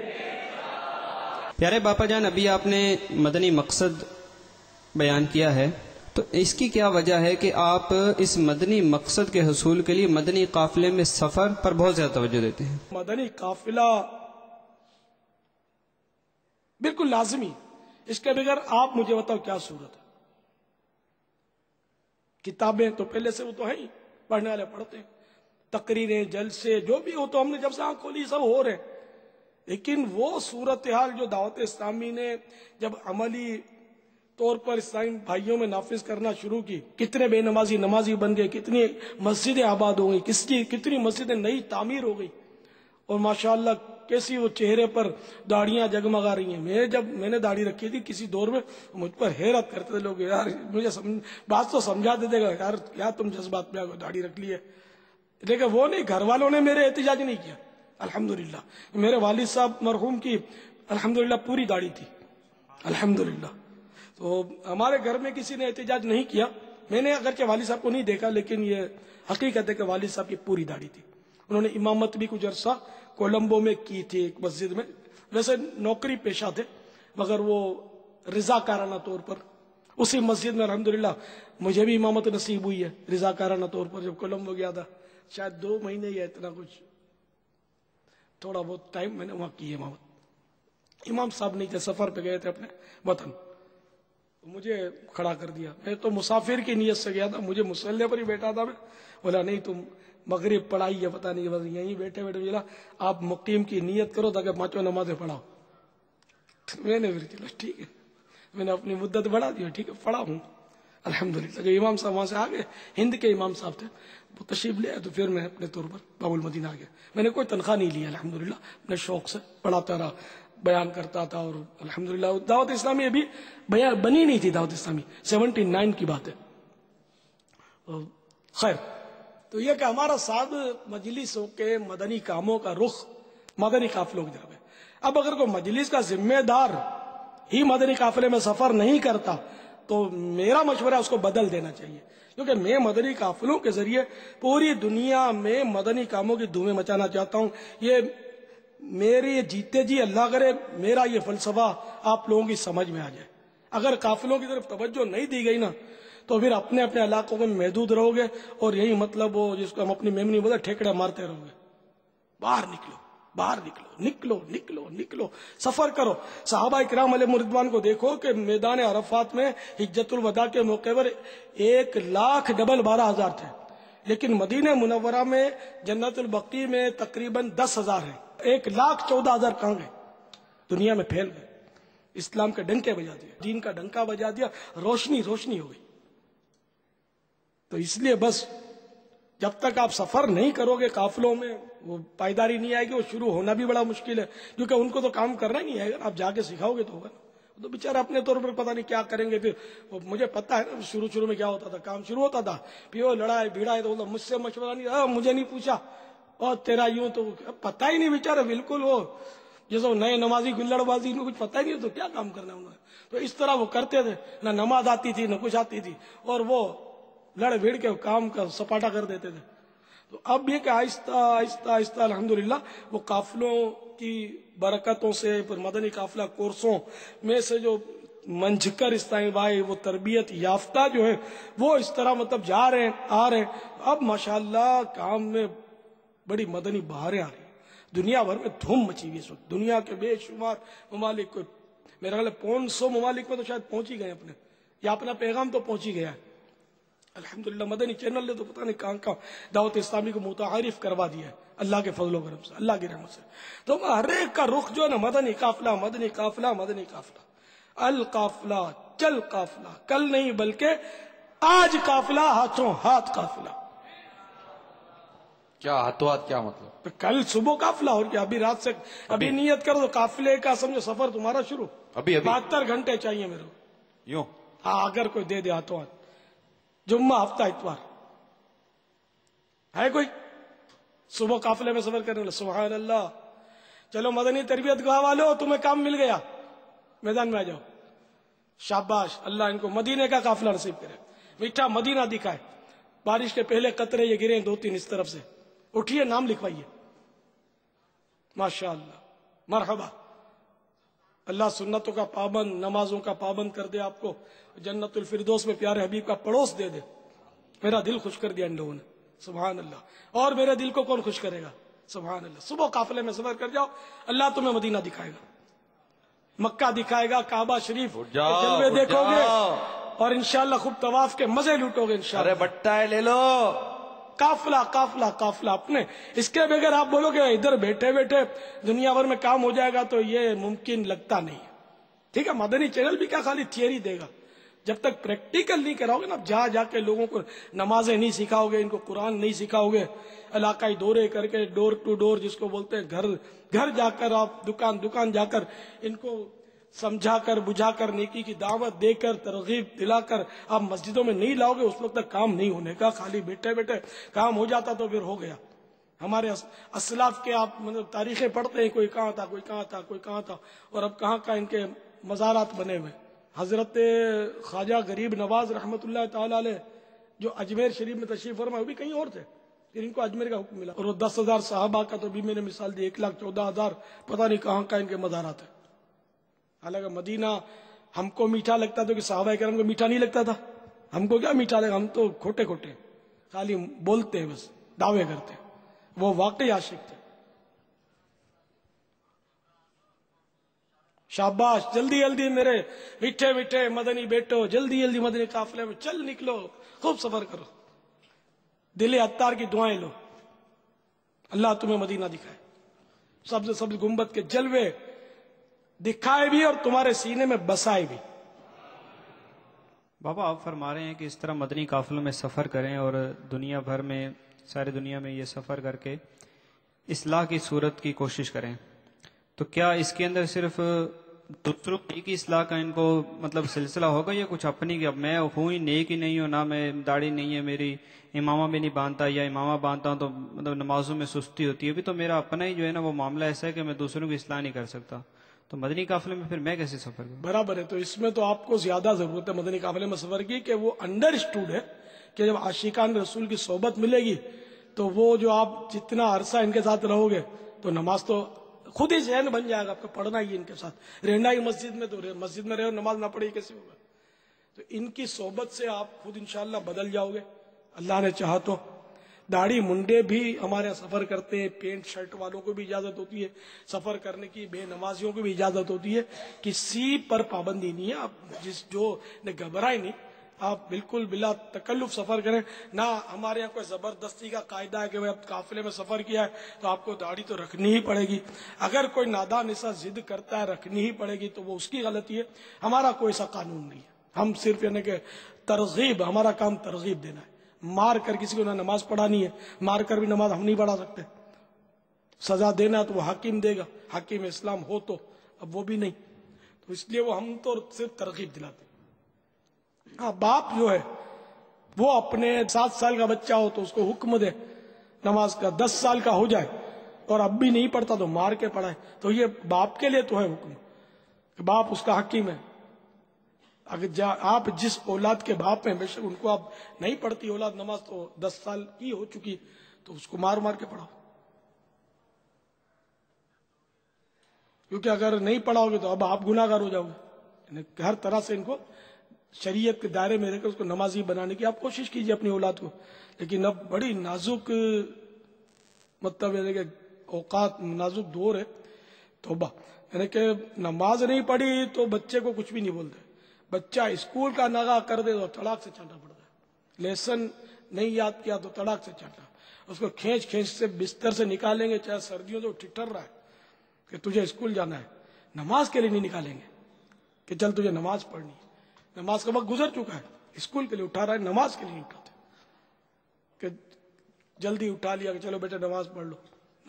پیارے باپا جان، ابھی آپ نے مدنی مقصد بیان کیا ہے، تو اس کی کیا وجہ ہے کہ آپ اس مدنی مقصد کے حصول کے لیے مدنی قافلے میں سفر پر بہت زیادہ توجہ دیتے ہیں؟ مدنی قافلہ بالکل لازمی، اس کے بغیر آپ مجھے بتاؤ کیا صورت ہے. کتابیں تو پہلے سے وہ تو ہے ہی، پڑھنے والے پڑھتے ہیں، تقریریں جلسے جو بھی ہو تو ہم نے جب سے آنکھ کھولی سب ہو رہے ہیں. لیکن وہ صورتحال جو دعوت اسلامی نے جب عملی طور پر اسلامی بھائیوں میں نافذ کرنا شروع کی، کتنے بے نمازی نمازی بن گئے، کتنی مسجدیں آباد ہو گئی، کتنی مسجدیں نئی تعمیر ہو گئی، اور ماشاءاللہ کیسی وہ چہرے پر داڑیاں جگمگا رہی ہیں. جب میں نے داڑھی رکھی تھی کسی دور میں، مجھ پر حیرت کرتے تھے لوگ، یار مجھے بات تو سمجھا دیتے گا، یار کیا تم جذبات میں داڑھی رکھ لی ہے. لیکن وہ نہیں، گھر والوں نے میرے احتجاج نہیں کیا. الحمدللہ میرے والد صاحب مرحوم کی الحمدللہ پوری داڑھی تھی الحمدللہ. تو ہمارے گھر میں کسی نے احتجاج نہیں کیا، میں نے اگرچہ والد صاحب کو نہیں دیکھا، لیکن یہ حقیقت ہے کہ والد صاحب کی پوری داڑھی تھی. انہوں نے امامت بھی کچھ عرصہ کولمبو میں کی تھی ایک مسجد میں. ویسے نوکری پیشہ تھے مگر وہ رضاکارانہ طور پر اسی مسجد میں الحمدللہ مجھے بھی امامت نصیب ہوئی ہے رضاکارانہ طور پر. جب کولمبو گیا تھا شاید 2 مہینے یا اتنا کچھ تھوڑا بہت ٹائم میں نے وہاں کی امامت. امام صاحب نہیں تھے، سفر پہ گئے تھے اپنے وطن، مجھے کھڑا کر دیا. میں تو مسافر کی نیت سے گیا تھا، مجھے مسلح پر ہی بیٹھا تھا. میں بولا نہیں تم مغرب پڑھائی ہے پتہ نہیں، بس یہیں بیٹھے بیٹھے بولا آپ مقیم کی نیت کرو تاکہ 5 نمازیں پڑھاؤ. میں نے پھر چلو ٹھیک ہے، میں نے اپنی مدت بڑھا دی، ٹھیک ہے پڑھا ہوں الحمدللہ. جو امام صاحب وہاں سے آ گئے، ہند کے امام صاحب تھے، وہ تشریف لے آئے تو پھر میں اپنے طور پر باب المدینہ آ گیا. میں نے کوئی تنخواہ نہیں لی الحمدللہ، اپنے شوق سے پڑھاتا رہا، بیان کرتا تھا. اور الحمدللہ دعوت اسلامی ابھی بنی نہیں تھی، دعوت اسلامی 79 کی بات ہے. خیر تو یہ کہ ہمارا ساتھ مجلسوں کے مدنی کاموں کا رخ مدنی قافلوں کی طرف ہے. اب اگر کوئی مجلس کا ذمہ دار ہی مدنی قافلے میں سفر نہیں کرتا تو میرا مشورہ اس کو بدل دینا چاہیے، کیونکہ میں مدنی قافلوں کے ذریعے پوری دنیا میں مدنی کاموں کی دھومیں مچانا چاہتا ہوں. یہ میرے جیتے جی اللہ کرے میرا یہ فلسفہ آپ لوگوں کی سمجھ میں آ جائے. اگر قافلوں کی طرف توجہ نہیں دی گئی نا تو پھر اپنے اپنے علاقوں میں محدود رہو گے، اور یہی مطلب وہ جس کو ہم اپنی میمنی بولتے ٹھیکڑے مارتے رہو گے. باہر نکلو، باہر نکلو، نکلو نکلو نکلو، سفر کرو. صحابہ کرام علیہ رضوان کو دیکھو کہ میدان عرفات میں حجت الوداع کے موقع پر 1,12,000 تھے، لیکن مدینہ منورہ میں جنت البقیع میں تقریباً 10,000 ہیں. 1,14,000 کہاں گئے؟ دنیا میں پھیل گئے. اسلام کے ڈنکے بجا دیا، دین کا ڈنکا بجا دیا، روشنی روشنی ہو گئی. تو اس لیے بس جب تک آپ سفر نہیں کرو گے قافلوں میں وہ پائیداری نہیں آئے گی. وہ شروع ہونا بھی بڑا مشکل ہے کیونکہ ان کو تو کام کرنا ہی نہیں ہے. اگر آپ جا کے سکھاؤ گے تو ہوگا نا. تو بےچارے اپنے طور پر پتہ نہیں کیا کریں گے. پھر مجھے پتا ہے نا شروع میں کیا ہوتا تھا، کام شروع ہوتا تھا پھر وہ لڑائی بھیڑائی تو مجھ سے مشورہ نہیں، مجھے نہیں پوچھا اور تیرا یوں، تو پتہ ہی نہیں بےچارے بالکل وہ جیسے نئے نمازی گلڑ بازی ان کو کچھ پتہ ہی نہیں تو کیا کام کرنا انہوں نے. تو اس طرح وہ کرتے تھے، نہ نماز آتی تھی نہ کچھ آتی تھی، اور وہ لڑ بھیڑ کے کام کا سپاٹا کر دیتے تھے. تو اب یہ کہ آہستہ آہستہ آہستہ الحمدللہ وہ قافلوں کی برکتوں سے پھر مدنی قافلہ کورسوں میں سے جو منجھ کر اسلامی بھائی وہ تربیت یافتہ جو ہے وہ اس طرح مطلب جا رہے ہیں آ رہے ہیں. اب ماشاءاللہ کام میں بڑی مدنی بہاریں آ رہی ہیں. دنیا بھر میں دھوم مچی ہوئی اس وقت. دنیا کے بے شمار ممالک کو، میرا خیال ہے 500 ممالک میں تو شاید پہنچ ہی گئے اپنے، یا اپنا پیغام تو پہنچ ہی گیا ہے الحمدللہ. مدنی چینل نے تو پتہ نہیں کہاں کہاں دعوت اسلامی کو متعارف کروا دیا ہے اللہ کے فضل و کرم سے، اللہ کی رحمت سے. تو ہر ایک کا رخ جو ہے نا مدنی قافلہ مدنی قافلہ مدنی قافلہ. القافلہ چل قافلہ، کل نہیں بلکہ آج قافلہ ہاتھوں ہاتھ قافلہ. کیا ہاتھوں ہاتھ کیا مطلب؟ کل صبح قافلہ، اور کیا ابھی رات سے ابھی نیت کرو تو قافلے کا سمجھو سفر تمہارا شروع. ابھی 72 گھنٹے چاہیے میرے کو. یوں ہاں اگر کوئی دے دے ہاتھوں ہاتھ. جمعہ ہفتہ اتوار ہے کوئی صبح قافلے میں سفر کرنے والا؟ سبحان اللہ. چلو مدنی تربیت گاہ والو تمہیں کام مل گیا، میدان میں آ جاؤ. شاباش، اللہ ان کو مدینے کا قافلہ نصیب کرے، میٹھا مدینہ دکھائے. بارش کے پہلے قطرے یہ گرے 2-3 اس طرف سے، اٹھیے نام لکھوائیے. ماشاءاللہ مرحبا. اللہ سنتوں کا پابند، نمازوں کا پابند کر دے، آپ کو جنت الفردوس میں پیارے حبیب کا پڑوس دے دے. میرا دل خوش کر دیا ان لوگوں نے سبحان اللہ. اور میرے دل کو کون خوش کرے گا؟ سبحان اللہ. صبح قافلے میں سفر کر جاؤ، اللہ تمہیں مدینہ دکھائے گا، مکہ دکھائے گا، کعبہ شریف جلوے دیکھو گے، اور انشاءاللہ خوب طواف کے مزے لوٹو گے انشاءاللہ. ارے بٹا ہے لے لو. قافلہ قافلہ قافلہ اپنے. اس کے بغیر آپ بولو گے ادھر بیٹھے بیٹھے دنیا بھر میں کام ہو جائے گا تو یہ ممکن لگتا نہیں ہے. ٹھیک ہے، مدنی چینل بھی کیا خالی تھیوری دے گا. جب تک پریکٹیکل نہیں کراؤ گے نا، جا جا کے لوگوں کو نمازیں نہیں سکھاؤ گے، ان کو قرآن نہیں سکھاؤ گے، علاقائی دورے کر کے ڈور ٹو ڈور جس کو بولتے ہیں گھر گھر جا کر، آپ دکان دکان جا کر ان کو سمجھا کر بجھا کر نیکی کی دعوت دے کر ترغیب دلا کر آپ مسجدوں میں نہیں لاؤ گے، اس وقت تک کام نہیں ہونے کا. خالی بیٹھے بیٹھے کام ہو جاتا تو پھر ہو گیا. ہمارے اسلاف کے آپ مطلب تاریخیں پڑھتے ہیں، کوئی کہاں تھا کوئی کہاں تھا کوئی کہاں تھا، اور اب کہاں کا ان کے مزارات بنے ہوئے. حضرت خواجہ غریب نواز رحمت اللہ تعالی علیہ جو اجمیر شریف میں تشریف فرما وہ بھی کہیں اور تھے، پھر ان کو اجمیر کا حکم ملا. اور وہ 10,000 صحابہ کا تو بھی میں نے مثال دی، 1,14,000 پتہ نہیں کہاں کا ان کے مزارات ہے. حالانکہ مدینہ ہم کو میٹھا لگتا تھا کہ صحابہ کرام کو میٹھا نہیں لگتا تھا. ہم کو کیا میٹھا لگا، ہم تو کھوٹے کھوٹے خالی بولتے ہیں، بس دعوے کرتے ہیں. وہ واقعی عاشق تھے. شاباش، جلدی جلدی میرے میٹھے میٹھے مدنی بیٹو، جلدی جلدی مدنی قافلے میں چل نکلو، خوب سفر کرو، دل عطار کی دعائیں لو، اللہ تمہیں مدینہ دکھائے، سبز سبز گنبد کے جلوے دکھائے بھی اور تمہارے سینے میں بسائے بھی. بابا آپ فرما رہے ہیں کہ اس طرح مدنی قافلوں میں سفر کریں اور دنیا بھر میں، ساری دنیا میں یہ سفر کر کے اصلاح کی صورت کی کوشش کریں، تو کیا اس کے اندر صرف دوسروں کی اصلاح کا ان کو مطلب سلسلہ ہوگا، یا کچھ اپنی کہ اب میں ہوں ہی نیک ہی نہیں ہوں، نہ میں داڑھی نہیں ہے میری، امامہ بھی نہیں باندھتا، یا امامہ باندھتا ہوں تو مطلب نمازوں میں سستی ہوتی ہے، ابھی تو میرا اپنا ہی جو ہے نا وہ معاملہ ایسا ہے کہ میں دوسروں کی اصلاح نہیں کر سکتا، تو مدنی قافلے میں پھر میں کیسے سفر کروں؟ برابر ہے. تو اس میں تو آپ کو زیادہ ضرورت ہے مدنی قافلے میں سفر کی، کہ وہ انڈرسٹوڈ ہے کہ جب عاشقان رسول کی صحبت ملے گی تو وہ جو آپ جتنا عرصہ ان کے ساتھ رہو گے تو نماز تو خود ہی ذہن بن جائے گا آپ کو، پڑھنا ہی ان کے ساتھ، رہنا ہی مسجد میں، تو مسجد میں رہو نماز نہ پڑھی کیسے ہوگا؟ تو ان کی صحبت سے آپ خود انشاءاللہ بدل جاؤ گے اللہ نے چاہا تو. داڑھی منڈے بھی ہمارے یہاں سفر کرتے ہیں، پینٹ شرٹ والوں کو بھی اجازت ہوتی ہے سفر کرنے کی، بے نمازیوں کو بھی اجازت ہوتی ہے، کسی پر پابندی نہیں ہے. آپ جس جو نے گھبرائے نہیں، آپ بالکل بلا تکلف سفر کریں. نہ ہمارے یہاں کوئی زبردستی کا قاعدہ ہے کہ وہ اب قافلے میں سفر کیا ہے تو آپ کو داڑھی تو رکھنی ہی پڑے گی. اگر کوئی نادان ایسا ضد کرتا ہے رکھنی ہی پڑے گی تو وہ اس کی غلطی ہے، ہمارا کوئی ایسا قانون نہیں ہے. ہم صرف یعنی کہ ترغیب، ہمارا کام ترغیب دینا ہے. مار کر کسی کو نہ نماز پڑھانی ہے، مار کر بھی نماز ہم نہیں پڑھا سکتے. سزا دینا تو وہ حاکم دے گا، حاکم اسلام ہو تو، اب وہ بھی نہیں، تو اس لیے وہ ہم تو صرف ترغیب دلاتے. ہاں باپ جو ہے وہ اپنے 7 سال کا بچہ ہو تو اس کو حکم دے نماز کا، 10 سال کا ہو جائے اور اب بھی نہیں پڑھتا تو مار کے پڑھائے. تو یہ باپ کے لیے تو ہے حکم کہ باپ اس کا حکیم ہے. اگر آپ جس اولاد کے باپ ہیں، بے شک ان کو آپ نہیں پڑھتی اولاد نماز تو 10 سال کی ہو چکی تو اس کو مار مار کے پڑھاؤ، کیونکہ اگر نہیں پڑھاؤ گے تو اب آپ گناہ گار ہو جاؤ گے. یعنی ہر طرح سے ان کو شریعت کے دائرے میں رہ کر اس کو نمازی بنانے کی آپ کوشش کیجیے اپنی اولاد کو. لیکن اب بڑی نازک مطلب یعنی کہ اوقات، نازک دور ہے. توبہ، یعنی کہ نماز نہیں پڑھی تو بچے کو کچھ بھی نہیں بولتے. بچہ اسکول کا نگاہ کر دے تو تڑاک سے چانٹا پڑتا ہے. لیسن نہیں یاد کیا تو تڑاک سے چانٹا. اس کو کھینچ کھینچ سے بستر سے نکالیں گے، چاہے سردیوں تو ٹھٹر رہا ہے کہ تجھے اسکول جانا ہے، نماز کے لیے نہیں نکالیں گے کہ چل تجھے نماز پڑھنی ہے. نماز کا وقت گزر چکا ہے، اسکول کے لیے اٹھا رہا ہے، نماز کے لیے نہیں اٹھاتے کہ جلدی اٹھا لیا کہ چلو بیٹا نماز پڑھ لو.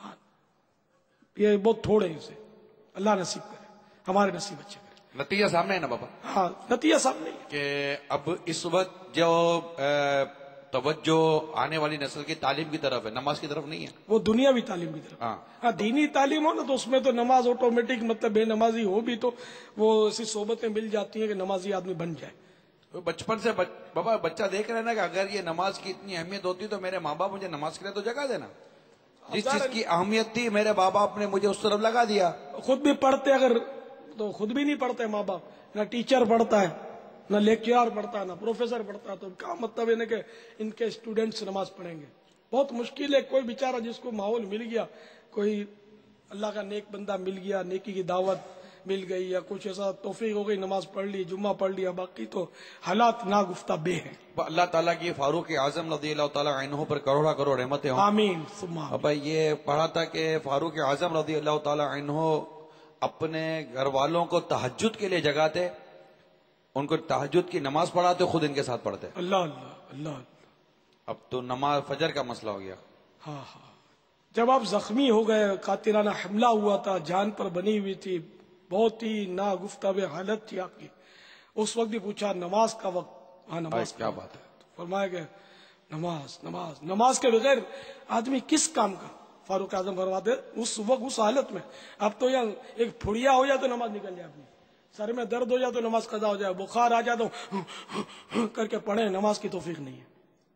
یہ بہت تھوڑے ہیں، اسے اللہ نصیب کرے، ہمارے نصیب اچھے کرے. نتیجہ سامنے ہے نا بابا؟ ہاں نتیجہ سامنے ہے کہ اب اس وقت جو توجہ آنے والی نسل کی تعلیم کی طرف ہے، نماز کی طرف نہیں ہے. وہ دنیاوی تعلیم کی طرف. ہاں دینی تعلیم ہو نا تو اس میں تو نماز آٹومیٹک، مطلب بے نمازی ہو بھی تو وہ ایسی صحبتیں مل جاتی ہیں کہ نمازی آدمی بن جائے. بچپن سے بابا بچہ دیکھ رہے نا کہ اگر یہ نماز کی اتنی اہمیت ہوتی تو میرے ماں باپ مجھے نماز کے لیے تو جگہ دینا. جس چیز کی اہمیت تھی میرے ماں باپ نے مجھے اس طرف لگا دیا. خود بھی پڑھتے اگر تو خود بھی نہیں پڑھتے ماں باپ، نہ ٹیچر پڑھتا ہے، نہ لیکچرار پڑھتا ہے، نہ پروفیسر پڑھتا ہے، تو کیا مطلب ہے کہ ان کے اسٹوڈنٹس نماز پڑھیں گے؟ بہت مشکل ہے. کوئی بیچارہ جس کو ماحول مل گیا، کوئی اللہ کا نیک بندہ مل گیا، نیکی کی دعوت مل گئی یا کچھ ایسا توفیق ہو گئی، نماز پڑھ لی، جمعہ پڑھ لیا، باقی تو حالات ناگفتہ بے ہیں. اللہ تعالیٰ کی فاروق اعظم رضی اللہ تعالیٰ عنہ پر کروڑا کروڑ رحمتیں ہوں. آمین ثم آمین. ابا یہ پڑھا تھا کہ فاروق اعظم رضی اللہ تعالیٰ عنہ اپنے گھر والوں کو تہجد کے لیے جگاتے، ان کو تہجد کی نماز پڑھاتے، خود ان کے ساتھ پڑھتے. اللہ اللہ اللہ. اب تو نماز فجر کا مسئلہ ہو گیا. ہاں ہاں. جب آپ زخمی ہو گئے، قاتلانہ حملہ ہوا تھا، جان پر بنی ہوئی تھی، بہت ہی ناگفتہ حالت تھی آپ کی، اس وقت بھی پوچھا نماز کا وقت. ہاں نماز کیا بات ہے. فرمایا کہ نماز نماز نماز کے بغیر آدمی کس کام کا. فاروق اعظم فرماتے اس وقت اس حالت میں، اب تو یہاں ایک پھڑیا ہو جائے تو نماز نکل جائے اپنی، سر میں درد ہو جائے تو نماز قضا ہو جائے، بخار آ جائے تو کر کے پڑھیں، نماز کی توفیق نہیں ہے.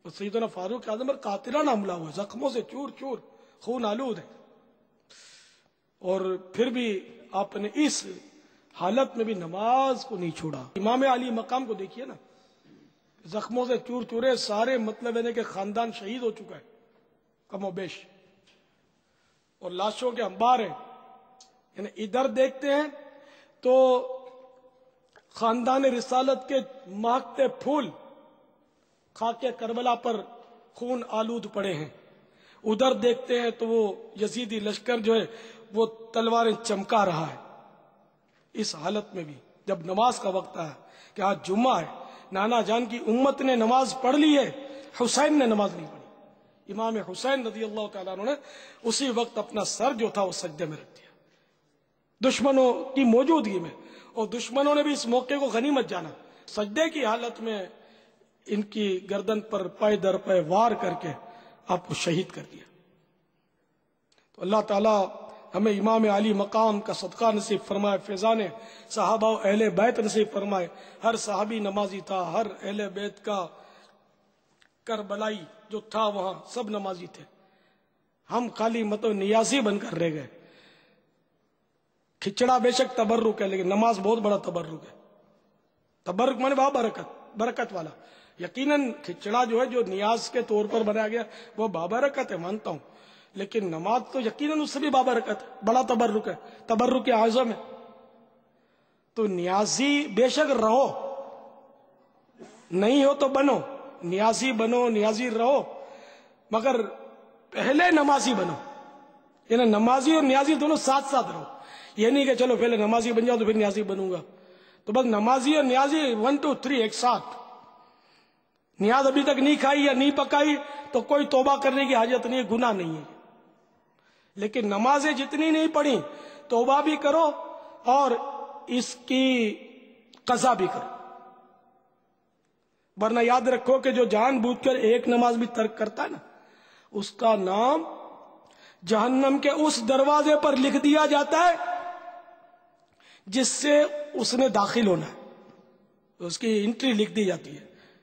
اور سیدنا فاروق اعظم پر قاتلانہ حملہ ہوا، زخموں سے چور چور، خون آلود ہے، اور پھر بھی آپ نے اس حالت میں بھی نماز کو نہیں چھوڑا۔ امام علی مقام کو دیکھیے نا، زخموں سے چور چورے، سارے مطلب ہے کہ خاندان شہید ہو چکا ہے کم و بیش، اور لاشوں کے انبار ہیں، یعنی ادھر دیکھتے ہیں تو خاندان رسالت کے مہکتے پھول خاک کربلا پر خون آلود پڑے ہیں، ادھر دیکھتے ہیں تو وہ یزیدی لشکر جو ہے وہ تلواریں چمکا رہا ہے۔ اس حالت میں بھی جب نماز کا وقت آیا کہ آج جمعہ ہے، نانا جان کی امت نے نماز پڑھ لی ہے، حسین نے نماز نہیں پڑھی، امام حسین رضی اللہ تعالیٰ عنہ نے اسی وقت اپنا سر جو تھا وہ سجدے میں رکھ دیا دشمنوں کی موجودگی میں، اور دشمنوں نے بھی اس موقع کو غنیمت جانا، سجدے کی حالت میں ان کی گردن پر پائے در پائے وار کر کے آپ کو شہید کر دیا۔ تو اللہ تعالیٰ ہمیں امام علی مقام کا صدقہ نصیب فرمائے، فیضان صحابہ و اہل بیت نصیب فرمائے۔ ہر صحابی نمازی تھا، ہر اہل بیت کا کربلائی جو تھا وہاں سب نمازی تھے، ہم خالی نیازی بن کر رہ گئے۔ کھچڑا بے شک تبرک ہے، لیکن نماز بہت بڑا تبرک ہے۔ تبرک مانے برکت والا، یقیناً کھچڑا جو ہے جو نیاز کے طور پر بنایا گیا وہ بابرکت ہے، مانتا ہوں، لیکن نماز تو یقیناً اس سے بھی بابرکت ہے، بڑا تبرک ہے، تبرک اعظم ہے۔ تو نیازی بے شک رہو، نہیں ہو تو بنو، نیازی بنو، نیازی رہو، مگر پہلے نمازی بنو، یعنی نمازی اور نیازی دونوں ساتھ ساتھ رہو، یہ نہیں کہ چلو پہلے نمازی بن جاؤ تو پھر نیازی بنوں گا، تو بس نمازی اور نیازی 1 2 3 ایک ساتھ۔ نیاز ابھی تک نہیں کھائی یا نہیں پکائی تو کوئی توبہ کرنے کی حاجت نہیں ہے، گناہ نہیں ہے، لیکن نمازیں جتنی نہیں پڑھی توبہ بھی کرو اور اس کی قضا بھی کرو، ورنہ یاد رکھو کہ جو جان بوجھ کر ایک نماز بھی ترک کرتا ہے نا، اس کا نام جہنم کے اس دروازے پر لکھ دیا جاتا ہے جس سے اس نے داخل ہونا ہے، اس کی انٹری لکھ دی جاتی ہے۔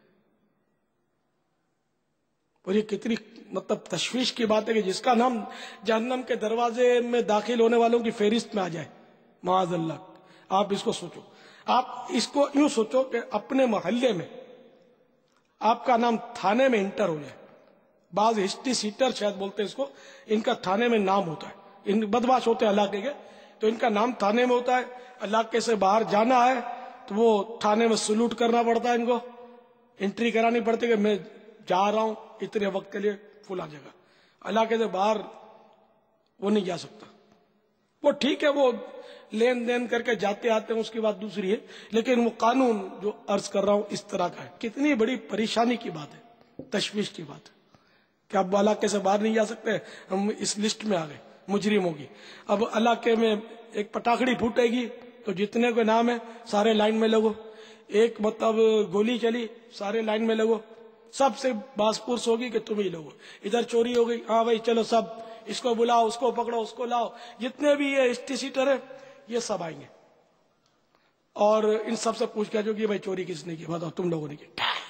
اور یہ کتنی تشویش کی بات ہے کہ جس کا نام جہنم کے دروازے میں داخل ہونے والوں کی فہرست میں آ جائے، معاذ اللہ۔ آپ اس کو سوچو، آپ اس کو یوں سوچو کہ اپنے محلے میں آپ کا نام تھانے میں انٹر ہو جائے، بعض ہسٹری سیٹر شاید بولتے ہیں اس کو، ان کا تھانے میں نام ہوتا ہے، ان بدماش ہوتے ہیں علاقے کے، تو ان کا نام تھانے میں ہوتا ہے، علاقے سے باہر جانا ہے تو وہ تھانے میں سلوٹ کرنا پڑتا ہے، ان کو انٹری کرانی پڑتی ہے کہ میں جا رہا ہوں اتنے وقت کے لیے فلاں جگہ، علاقے سے باہر وہ نہیں جا سکتا۔ وہ ٹھیک ہے، وہ لین دین کر کے جاتے آتے ہیں، اس کی بات دوسری ہے، لیکن وہ قانون جو عرض کر رہا ہوں اس طرح کا ہے۔ کتنی بڑی پریشانی کی بات ہے، تشویش کی بات ہے کہ اب علاقے سے باہر نہیں جا سکتے، ہم اس لسٹ میں آ گئے مجرموں کی۔ اب علاقے میں ایک پٹاخڑی پھوٹے گی تو جتنے کو نام ہے سارے لائن میں لگو، ایک گولی چلی سارے لائن میں لگو، سب سے باس پرس ہوگی کہ تم ہی لوگو، ادھر چوری ہو گئی، ہاں بھائی چلو سب اس کو بلاؤ، اس کو پکڑو، اس کو لاؤ، جتنے بھی یہ ہسٹری سیٹر ہے یہ سب آئیں گے اور ان سب سے پوچھ کے جو کہ بھائی چوری کس نے کی، بتاؤ تم لوگوں نے کی،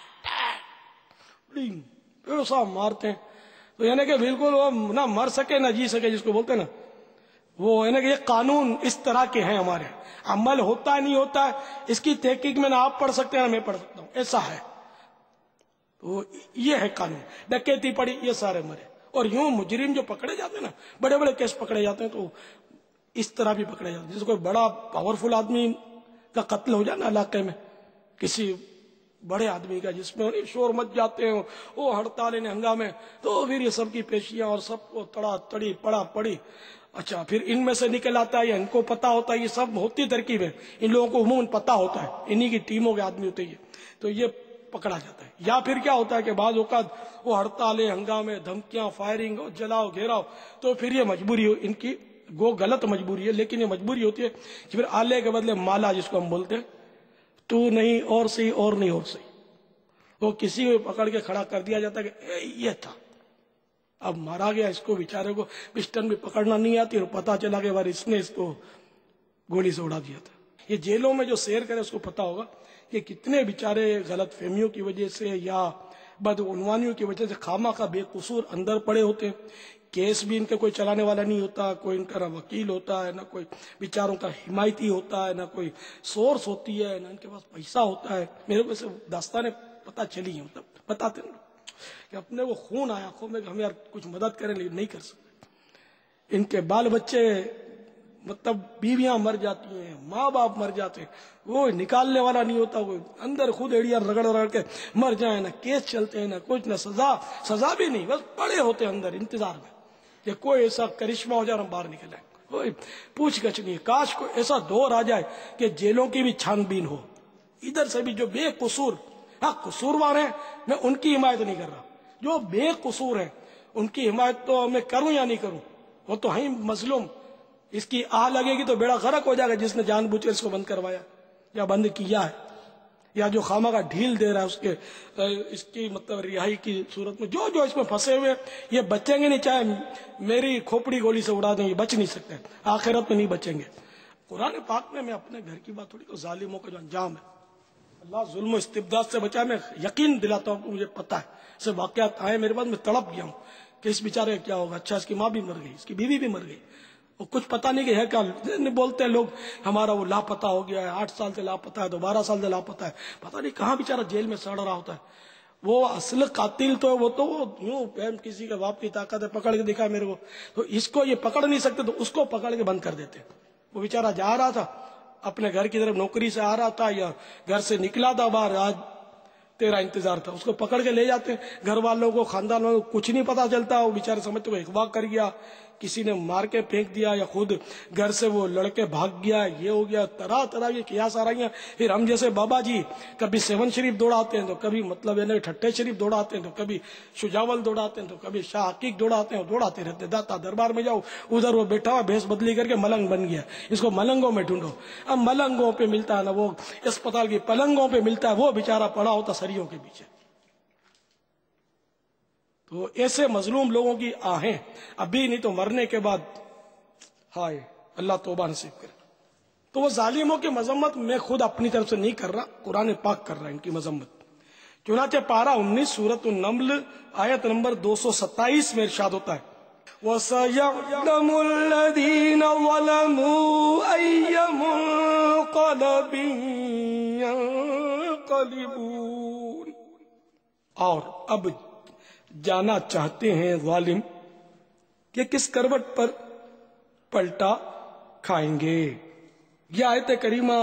پھر سب مارتے ہیں۔ تو یعنی کہ بالکل وہ نہ مر سکے نہ جی سکے، جس کو بولتے ہیں نا، وہ یعنی کہ یہ قانون اس طرح کے ہیں ہمارے، عمل ہوتا نہیں ہوتا ہے اس کی تحقیق میں نہ آپ پڑھ سکتے ہیں نہ میں پڑھ سکتا ہوں، ایسا ہے۔ تو یہ ہے قانون، ڈکیتی پڑی یہ سارے مرے، اور یوں مجرم جو پکڑے جاتے ہیں نا، بڑے بڑے کیس پکڑے جاتے ہیں تو اس طرح بھی پکڑے جاتے ہیں، جیسے کوئی بڑا پاورفل آدمی کا قتل ہو جائے نا علاقے میں، کسی بڑے آدمی کا، جس میں شور مچ جاتے ہیں، وہ ہڑتال ہنگامے، تو پھر یہ سب کی پیشیاں اور سب کو تڑا تڑی پڑا پڑی، اچھا پھر ان میں سے نکل آتا ہے، ان کو پتا ہوتا ہے، یہ سب ہوتی ترکیب ہے، ان لوگوں کو عموماً پتا ہوتا ہے، انہی کی ٹیموں کے آدمی ہوتے ہیں، تو یہ پکڑا جاتا ہے۔ یا پھر کیا ہوتا ہے کہ بعض اوقات وہ ہڑتالیں ہنگامے، دھمکیاں، فائرنگ، جلاؤ گھیراؤ، تو پھر یہ مجبوری ان کی گو غلط مجبوری ہے، لیکن یہ مجبوری ہوتی ہے کہ پھر آلے کے بدلے مالا، جس کو ہم بولتے ہیں، تو نہیں اور صحیح اور نہیں اور صحیح، وہ کسی کو پکڑ کے کھڑا کر دیا جاتا ہے کہ یہ تھا، اب مارا گیا، اس کو بیچارے کو پسٹن بھی پکڑنا نہیں آتی، اور پتا چلا کہ بار اس نے اس کو گولی سے اڑا دیا تھا۔ یہ جیلوں میں جو سیر کرے اس کو پتا ہوگا کہ کتنے بیچارے غلط فہمیوں کی وجہ سے یا بدعنوانیوں کی وجہ سے خامہ کا بے قصور اندر پڑے ہوتے ہیں. کیس بھی ان کا کوئی چلانے والا نہیں ہوتا، کوئی ان کا نہ وکیل ہوتا ہے، نہ کوئی بیچاروں کا حمایتی ہوتا ہے، نہ کوئی سورس ہوتی ہے، نہ ان کے پاس پیسہ ہوتا ہے. میرے کو سے داستانیں پتہ چلی ہیں، مطلب بتاتے ہیں کہ اپنے وہ خون آیا آنکھوں میں کہ ہم یار کچھ مدد کریں لیکن نہیں کر سکتے. ان کے بال بچے مطلب بیویاں مر جاتی ہیں، ماں باپ مر جاتے ہیں، وہ نکالنے والا نہیں ہوتا، وہ اندر خود ایڑیاں رگڑ رگڑ کے مر جائیں. نہ کیس چلتے ہیں، نہ کچھ، نہ سزا بھی نہیں، بس پڑے ہوتے ہیں اندر انتظار میں کہ کوئی ایسا کرشمہ ہو جائے اور ہم باہر نکل آئیں. کوئی پوچھ گچھ نہیں. کاش کوئی ایسا دور آ جائے کہ جیلوں کی بھی چھان بین ہو. ادھر سے بھی جو بے قصور، ہاں قصوروار ہیں، میں ان کی حمایت نہیں کر رہا، جو بے قصور ہیں ان کی حمایت تو میں کروں یا نہیں کروں، وہ تو ہیں مظلوم. اس کی آہ لگے گی تو بیڑا غرق ہو جائے گا جس نے جان بوجھ کر اس کو بند کروایا یا بند کیا ہے، یا جو خامہ کا ڈھیل دے رہا ہے اس کی مطلب رہائی کی صورت میں. جو اس میں پھنسے ہوئے یہ بچیں گے نہیں، چاہے میری کھوپڑی گولی سے اڑا دیں، یہ بچ نہیں سکتے، آخرت میں نہیں بچیں گے. قرآن پاک میں اپنے گھر کی بات تھوڑی، تو ظالموں کا جو انجام ہے، اللہ ظلم و استبداد سے بچائے. میں یقین دلاتا ہوں کہ مجھے پتا ہے، ایسے واقعات آئے میرے پاس، میں تڑپ گیا ہوں کہ اس بیچارے کیا ہوگا. اچھا اس کی ماں بھی مر گئی، اس کی بیوی بھی مر گئی، وہ کچھ پتا نہیں کہ ہے کیا. بولتے ہیں لوگ ہمارا وہ لاپتہ ہو گیا ہے، 8 سال سے لاپتہ ہے، 12 سال سے لاپتہ ہے، پتا نہیں کہاں بیچارہ جیل میں سڑ رہا ہوتا ہے. وہ اصل قاتل تو وہ یوں کسی کا باپ کی طاقت ہے، پکڑ کے دکھا میرے کو، تو اس کو یہ پکڑ نہیں سکتے تو اس کو پکڑ کے بند کر دیتے. وہ بیچارہ جا رہا تھا اپنے گھر کی طرف، نوکری سے آ رہا تھا یا گھر سے نکلا تھا باہر، آج تیرا انتظار تھا، اس کو پکڑ کے لے جاتے. گھر والوں کو، خاندان والوں کو کچھ نہیں پتا چلتا، وہ بیچارے سمجھتے وہ اغوا کر گیا، کسی نے مار کے پھینک دیا، یا خود گھر سے وہ لڑکے بھاگ گیا، یہ ہو گیا. طرح طرح کی قیاس آ رہی ہیں. پھر ہم جیسے بابا جی کبھی 7 شریف دوڑاتے ہیں، تو کبھی مطلب ٹھٹے شریف دوڑاتے ہیں، تو کبھی شجاول دوڑاتے ہیں، تو کبھی شاہ حقیق دوڑاتے ہیں، دوڑاتے رہتے. داتا دربار میں جاؤ، ادھر وہ بیٹھا ہوا بھیس بدلی کر کے ملنگ بن گیا، اس کو ملنگوں میں ڈھونڈو. اب ملنگوں پہ ملتا ہے نا، وہ اسپتال کی پلنگوں پہ ملتا ہے، وہ بیچارہ پڑا ہوتا سریوں کے پیچھے. تو ایسے مظلوم لوگوں کی آہیں ابھی نہیں تو مرنے کے بعد، ہائے اللہ توبہ نصیب کرے. تو وہ ظالموں کی مذمت میں خود اپنی طرف سے نہیں کر رہا، قرآن پاک کر رہا ہے ان کی مذمت. چنانچہ پارہ 19 سورۃ النمل آیت نمبر 227 میں ارشاد ہوتا ہے، وَسَيَعْلَمُ الَّذِينَ ظَلَمُوا أَيَّ مُنقَلَبٍ يَنقَلِبُونَ. اور اب جانا چاہتے ہیں ظالم کہ کس کروٹ پر پلٹا کھائیں گے. یہ آیت کریمہ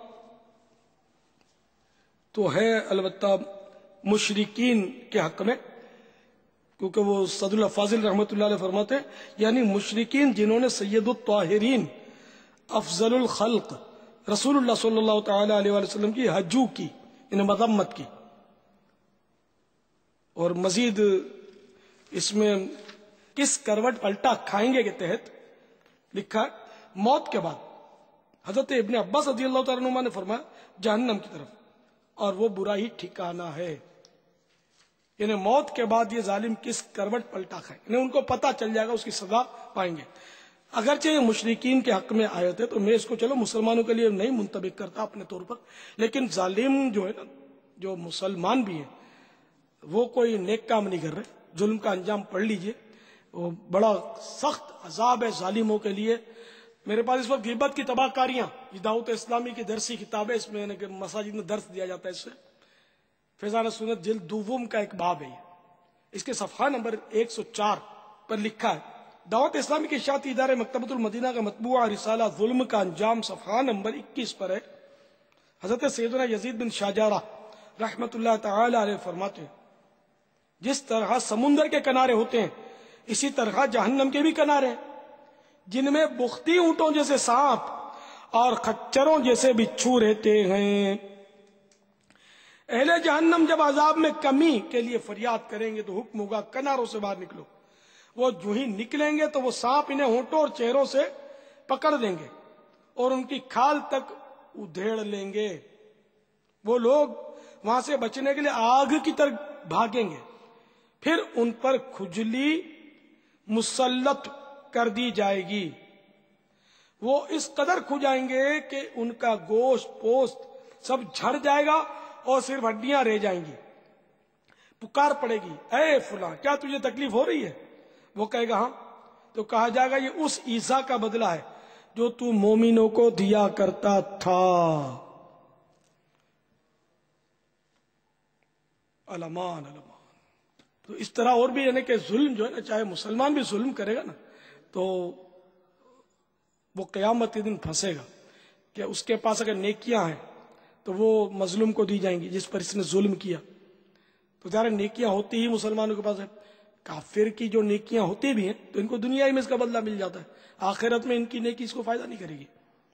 تو ہے البتہ مشرکین کے حق میں، کیونکہ وہ صد اللہ فاضل رحمۃ اللہ علیہ فرماتے ہیں، یعنی مشرکین جنہوں نے سید الطاہرین افضل الخلق رسول اللہ صلی اللہ تعالی علیہ وسلم کی حجو کی، انہیں مذمت کی. اور مزید اس میں کس کروٹ پلٹا کھائیں گے کے تحت لکھا ہے موت کے بعد. حضرت ابن عباس رضی اللہ تعالیٰ عنہ نے فرمایا جہنم کی طرف، اور وہ برا ہی ٹھکانہ ہے. یعنی موت کے بعد یہ ظالم کس کروٹ پلٹا کھائیں، یعنی ان کو پتہ چل جائے گا، اس کی سزا پائیں گے. اگرچہ یہ مشرکین کے حق میں آیت ہے تو میں اس کو چلو مسلمانوں کے لیے نہیں منطبق کرتا اپنے طور پر، لیکن ظالم جو ہے نا، جو مسلمان بھی ہیں، وہ کوئی نیک کام نہیں کر رہے. ظلم کا انجام پڑھ لیجئے، وہ بڑا سخت عذاب ہے ظالموں کے لیے. میرے پاس اس وقت غیبت کی تباہ کاریاں، یہ دعوت اسلامی کی درسی کتاب ہے، اس میں مساجد میں درس دیا جاتا ہے. اس سے فیضان سنت جلد دوم کا ایک باب ہے، اس کے صفحہ نمبر 104 پر لکھا ہے، دعوت اسلامی کے اشاعتی ادارے مکتبۃ المدینہ کا مطبوعہ رسالہ ظلم کا انجام صفحہ نمبر 21 پر ہے. حضرت سیدنا یزید بن شاجارہ رحمت اللہ تعالی علیہ فرماتے ہیں، جس طرح سمندر کے کنارے ہوتے ہیں اسی طرح جہنم کے بھی کنارے ہیں، جن میں بختی اونٹوں جیسے سانپ اور خچروں جیسے بچھو رہتے ہیں. اہل جہنم جب عذاب میں کمی کے لیے فریاد کریں گے تو حکم ہوگا کناروں سے باہر نکلو. وہ جو ہی نکلیں گے تو وہ سانپ انہیں ہونٹوں اور چہروں سے پکڑ دیں گے اور ان کی کھال تک ادھیڑ لیں گے. وہ لوگ وہاں سے بچنے کے لیے آگ کی طرف بھاگیں گے، پھر ان پر کھجلی مسلط کر دی جائے گی. وہ اس قدر کھجائیں گے کہ ان کا گوشت پوست سب جھڑ جائے گا اور صرف ہڈیاں رہ جائیں گی. پکار پڑے گی، اے فلاں کیا تجھے تکلیف ہو رہی ہے؟ وہ کہے گا ہاں، تو کہا جائے گا یہ اس ایذا کا بدلہ ہے جو تو مومنوں کو دیا کرتا تھا۔ علمان علمان۔ تو اس طرح اور بھی یعنی کہ ظلم جو ہے نا، چاہے مسلمان بھی ظلم کرے گا نا تو وہ قیامت کے دن پھنسے گا کہ اس کے پاس اگر نیکیاں ہیں تو وہ مظلوم کو دی جائیں گی جس پر اس نے ظلم کیا۔ تو ظاہر نیکیاں ہوتی ہی مسلمانوں کے پاس ہے، کافر کی جو نیکیاں ہوتی بھی ہیں تو ان کو دنیا ہی میں اس کا بدلہ مل جاتا ہے، آخرت میں ان کی نیکی اس کو فائدہ نہیں کرے گی۔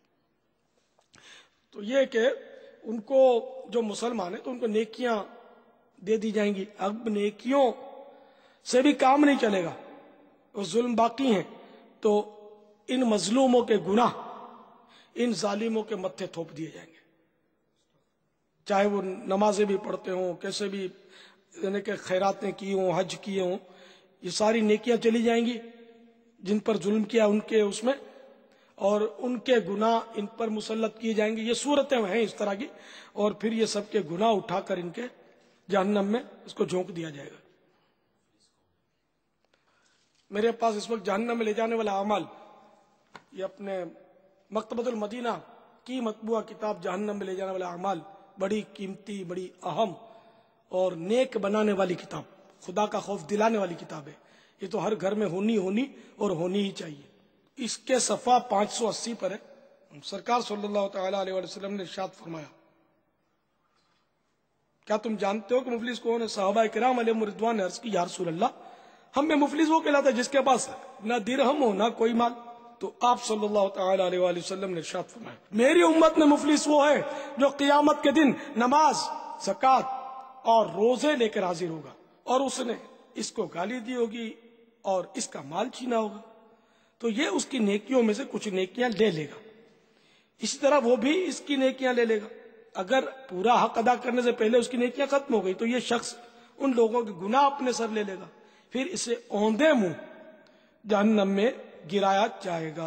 تو یہ کہ ان کو جو مسلمان ہیں تو ان کو نیکیاں دے دی جائیں گی۔ اب نیکیوں سے بھی کام نہیں چلے گا، وہ ظلم باقی ہیں، تو ان مظلوموں کے گناہ ان ظالموں کے متھے تھوپ دیے جائیں گے، چاہے وہ نمازیں بھی پڑھتے ہوں، کیسے بھی یعنی کہ خیراتیں کی ہوں، حج کیے ہوں، یہ ساری نیکیاں چلی جائیں گی جن پر ظلم کیا ان کے اس میں، اور ان کے گناہ ان پر مسلط کیے جائیں گے۔ یہ صورتیں ہیں اس طرح کی، اور پھر یہ سب کے گناہ اٹھا کر ان کے جہنم میں اس کو جھونک دیا جائے گا۔ میرے پاس اس وقت جہنم میں لے جانے والا اعمال، یہ اپنے مکتبۃ المدینہ کی مطبوعہ کتاب جہنم میں لے جانے والا اعمال، بڑی قیمتی، بڑی اہم اور نیک بنانے والی کتاب، خدا کا خوف دلانے والی کتاب ہے۔ یہ تو ہر گھر میں ہونی اور ہونی ہی چاہیے۔ اس کے صفحہ 580 پر ہے، سرکار صلی اللہ تعالی علیہ وسلم نے ارشاد فرمایا، کیا تم جانتے ہو کہ مفلس کون ہے؟ صحابہ کرام علیہم رضوان نے عرض کی، یا رسول اللہ، ہم میں مفلس وہ کہلاتا ہے جس کے پاس نہ درہم ہو نہ کوئی مال۔ تو آپ صلی اللہ تعالی علیہ وسلم نے ارشاد فرمایا، میری امت میں مفلس وہ ہے جو قیامت کے دن نماز، زکوٰۃ اور روزے لے کر حاضر ہوگا، اور اس نے اس کو گالی دی ہوگی اور اس کا مال چھینا ہوگا، تو یہ اس کی نیکیوں میں سے کچھ نیکیاں لے لے گا، اسی طرح وہ بھی اس کی نیکیاں لے لے گا۔ اگر پورا حق ادا کرنے سے پہلے اس کی نیکیاں ختم ہو گئی تو یہ شخص ان لوگوں کے گناہ اپنے سر لے لے گا، پھر اسے اوندے منہ جہنم میں گرایا جائے گا۔